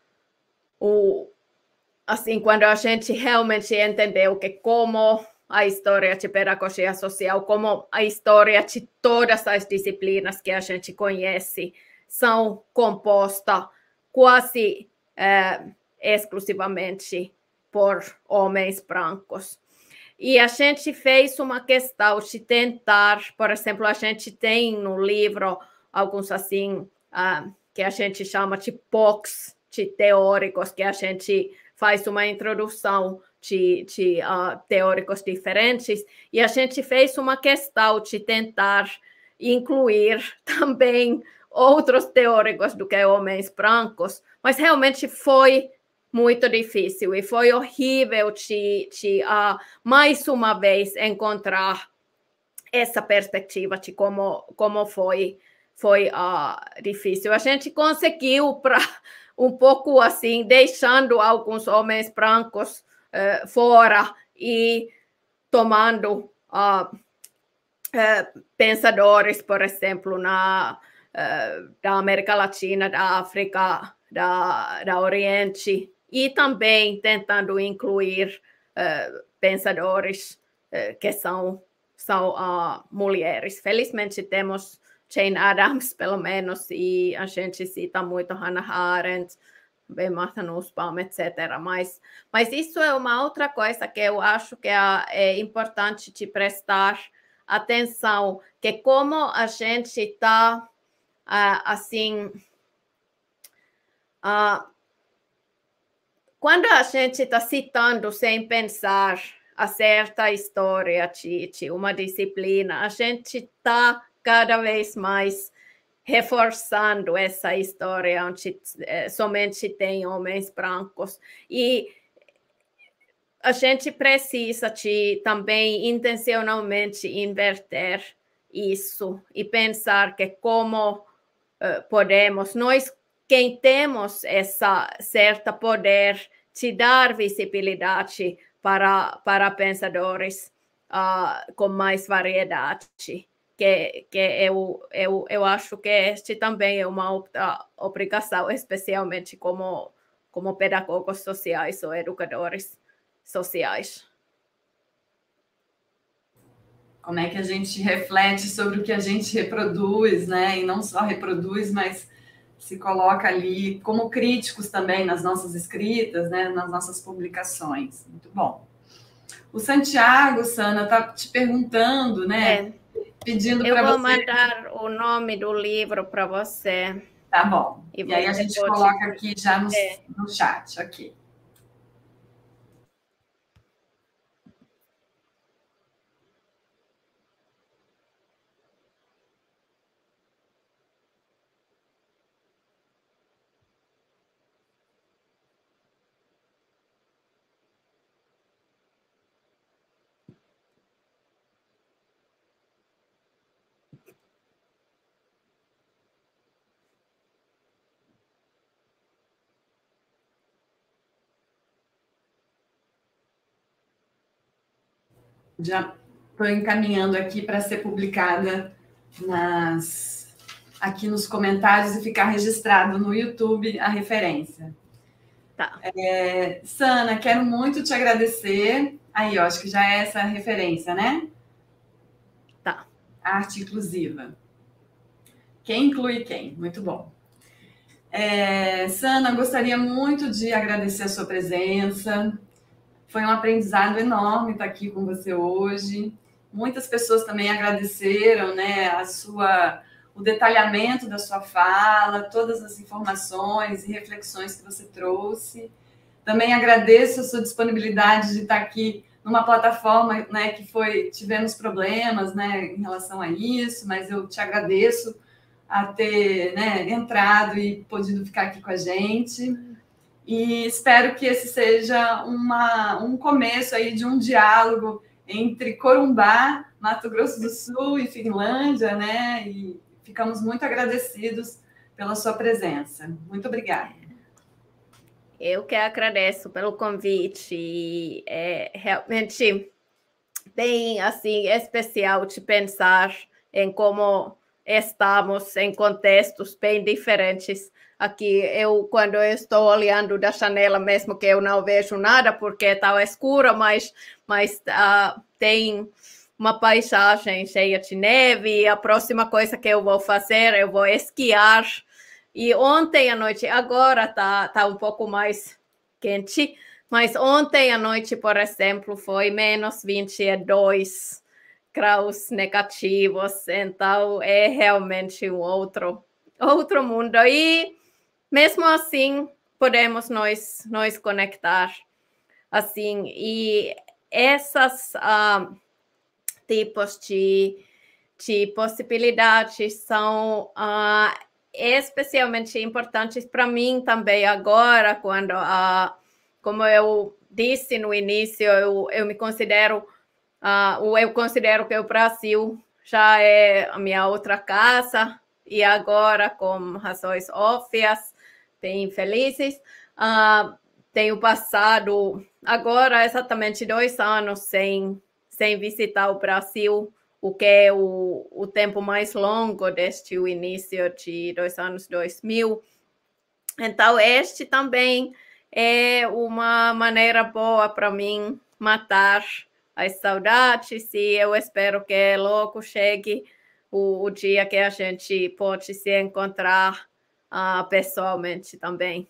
o, assim, quando a gente realmente entendeu que como a história de pedagogia social, como a história de todas as disciplinas que a gente conhece são compostas quase eh, exclusivamente por homens brancos. E a gente fez uma questão de tentar, por exemplo, a gente tem no livro alguns assim, uh, que a gente chama de P O Cs, de teóricos, que a gente faz uma introdução de, de uh, teóricos diferentes, e a gente fez uma questão de tentar incluir também outros teóricos do que homens brancos, mas realmente foi muito difícil e foi horrível de, de uh, mais uma vez encontrar essa perspectiva de como, como foi, foi uh, difícil. A gente conseguiu para um pouco assim, deixando alguns homens brancos uh, fora e tomando uh, uh, pensadores, por exemplo, na, uh, da América Latina, da África, da, da Oriente, e também tentando incluir uh, pensadores uh, que são, são uh, mulheres. Felizmente temos Jane Addams, pelo menos, e a gente cita muito Hannah Arendt, bem Martha Nussbaum, etcétera. Mas, mas isso é uma outra coisa que eu acho que é, é importante de prestar atenção, que como a gente está, uh, assim, uh, quando a gente está citando sem pensar a certa história de, de uma disciplina, a gente está cada vez mais reforçando essa história onde eh, somente tem homens brancos. E a gente precisa de também intencionalmente inverter isso e pensar que como uh, podemos, nós quem temos essa certa poder de dar visibilidade para, para pensadores uh, com mais variedade, que, que eu, eu, eu acho que este também é uma obrigação, especialmente como, como pedagogos sociais ou educadores sociais. Como é que a gente reflete sobre o que a gente reproduz, né? E não só reproduz, mas se coloca ali como críticos também nas nossas escritas, né? Nas nossas publicações. Muito bom. O Santiago, Sana, está te perguntando, né? É. Pedindo Eu para vou você... mandar o nome do livro para você. Tá bom. E, e aí a gente pode... coloca aqui já no, é. no chat, ok. Já estou encaminhando aqui para ser publicada nas, aqui nos comentários e ficar registrado no YouTube a referência. Tá. É, Sana, quero muito te agradecer. Aí, ó, acho que já é essa a referência, né? Tá. Arte inclusiva. Quem inclui quem? Muito bom. É, Sana, gostaria muito de agradecer a sua presença. Foi um aprendizado enorme estar aqui com você hoje. Muitas pessoas também agradeceram, né, a sua, o detalhamento da sua fala, todas as informações e reflexões que você trouxe. Também agradeço a sua disponibilidade de estar aqui numa plataforma, né, que foi, tivemos problemas, né, em relação a isso, mas eu te agradeço a ter, né, entrado e podido ficar aqui com a gente. E espero que esse seja uma, um começo aí de um diálogo entre Corumbá, Mato Grosso do Sul e Finlândia, né? E ficamos muito agradecidos pela sua presença. Muito obrigada. Eu que agradeço pelo convite. E é realmente bem assim especial de pensar em como estamos em contextos bem diferentes. Aqui, eu, quando eu estou olhando da janela, mesmo que eu não vejo nada, porque está escuro, mas, mas uh, tem uma paisagem cheia de neve, e a próxima coisa que eu vou fazer, eu vou esquiar. E ontem à noite, agora está tá um pouco mais quente, mas ontem à noite, por exemplo, foi menos vinte e dois graus negativos, então é realmente um outro, outro mundo. E mesmo assim, podemos nós, nós conectar assim, e esses uh, tipos de, de possibilidades são uh, especialmente importantes para mim também agora, quando, uh, como eu disse no início, eu, eu me considero, uh, eu considero que o Brasil já é a minha outra casa, e agora, com razões óbvias, bem felizes. Uh, tenho passado agora exatamente dois anos sem, sem visitar o Brasil, o que é o, o tempo mais longo desde o início de dois anos dois mil. Então, este também é uma maneira boa para mim matar as saudades, e eu espero que logo chegue o, o dia que a gente pode se encontrar Uh, pessoalmente também.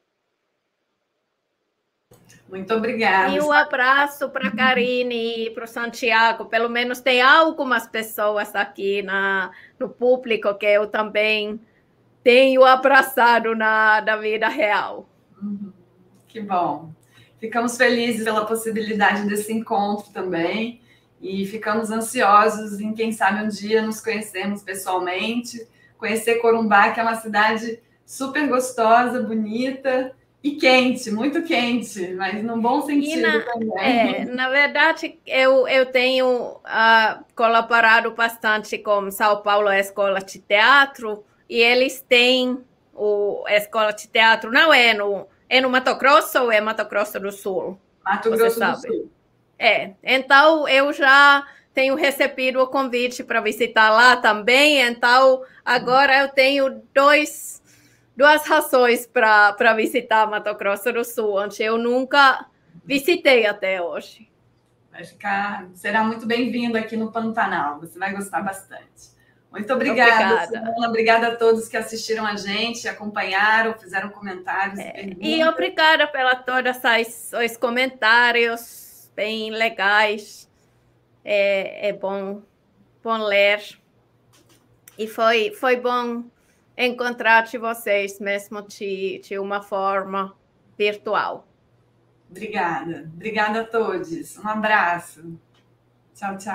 Muito obrigada. E um abraço para a Karine e para o Santiago. Pelo menos tem algumas pessoas aqui na, no público que eu também tenho abraçado na, na vida real. Uhum. Que bom. Ficamos felizes pela possibilidade desse encontro também, e ficamos ansiosos em, quem sabe, um dia nos conhecermos pessoalmente, conhecer Corumbá, que é uma cidade super gostosa, bonita e quente, muito quente, mas num bom sentido na, também. É, na verdade, eu, eu tenho uh, colaborado bastante com São Paulo Escola de Teatro, e eles têm o, a Escola de Teatro, não é no, é no Mato Grosso ou é Mato Grosso do Sul? Mato Grosso do Sul. É, então eu já tenho recebido o convite para visitar lá também, então agora eu tenho dois, duas razões para visitar Mato Grosso do Sul, onde eu nunca visitei até hoje. Vai ficar, será muito bem-vindo aqui no Pantanal, você vai gostar bastante. Muito obrigada, obrigada. Simona, obrigada a todos que assistiram a gente, acompanharam, fizeram comentários. É, e obrigada pela todos os comentários bem legais. É, é bom, bom ler. E foi, foi bom encontrar de vocês, mesmo de, de uma forma virtual. Obrigada. Obrigada a todos. Um abraço. Tchau, tchau.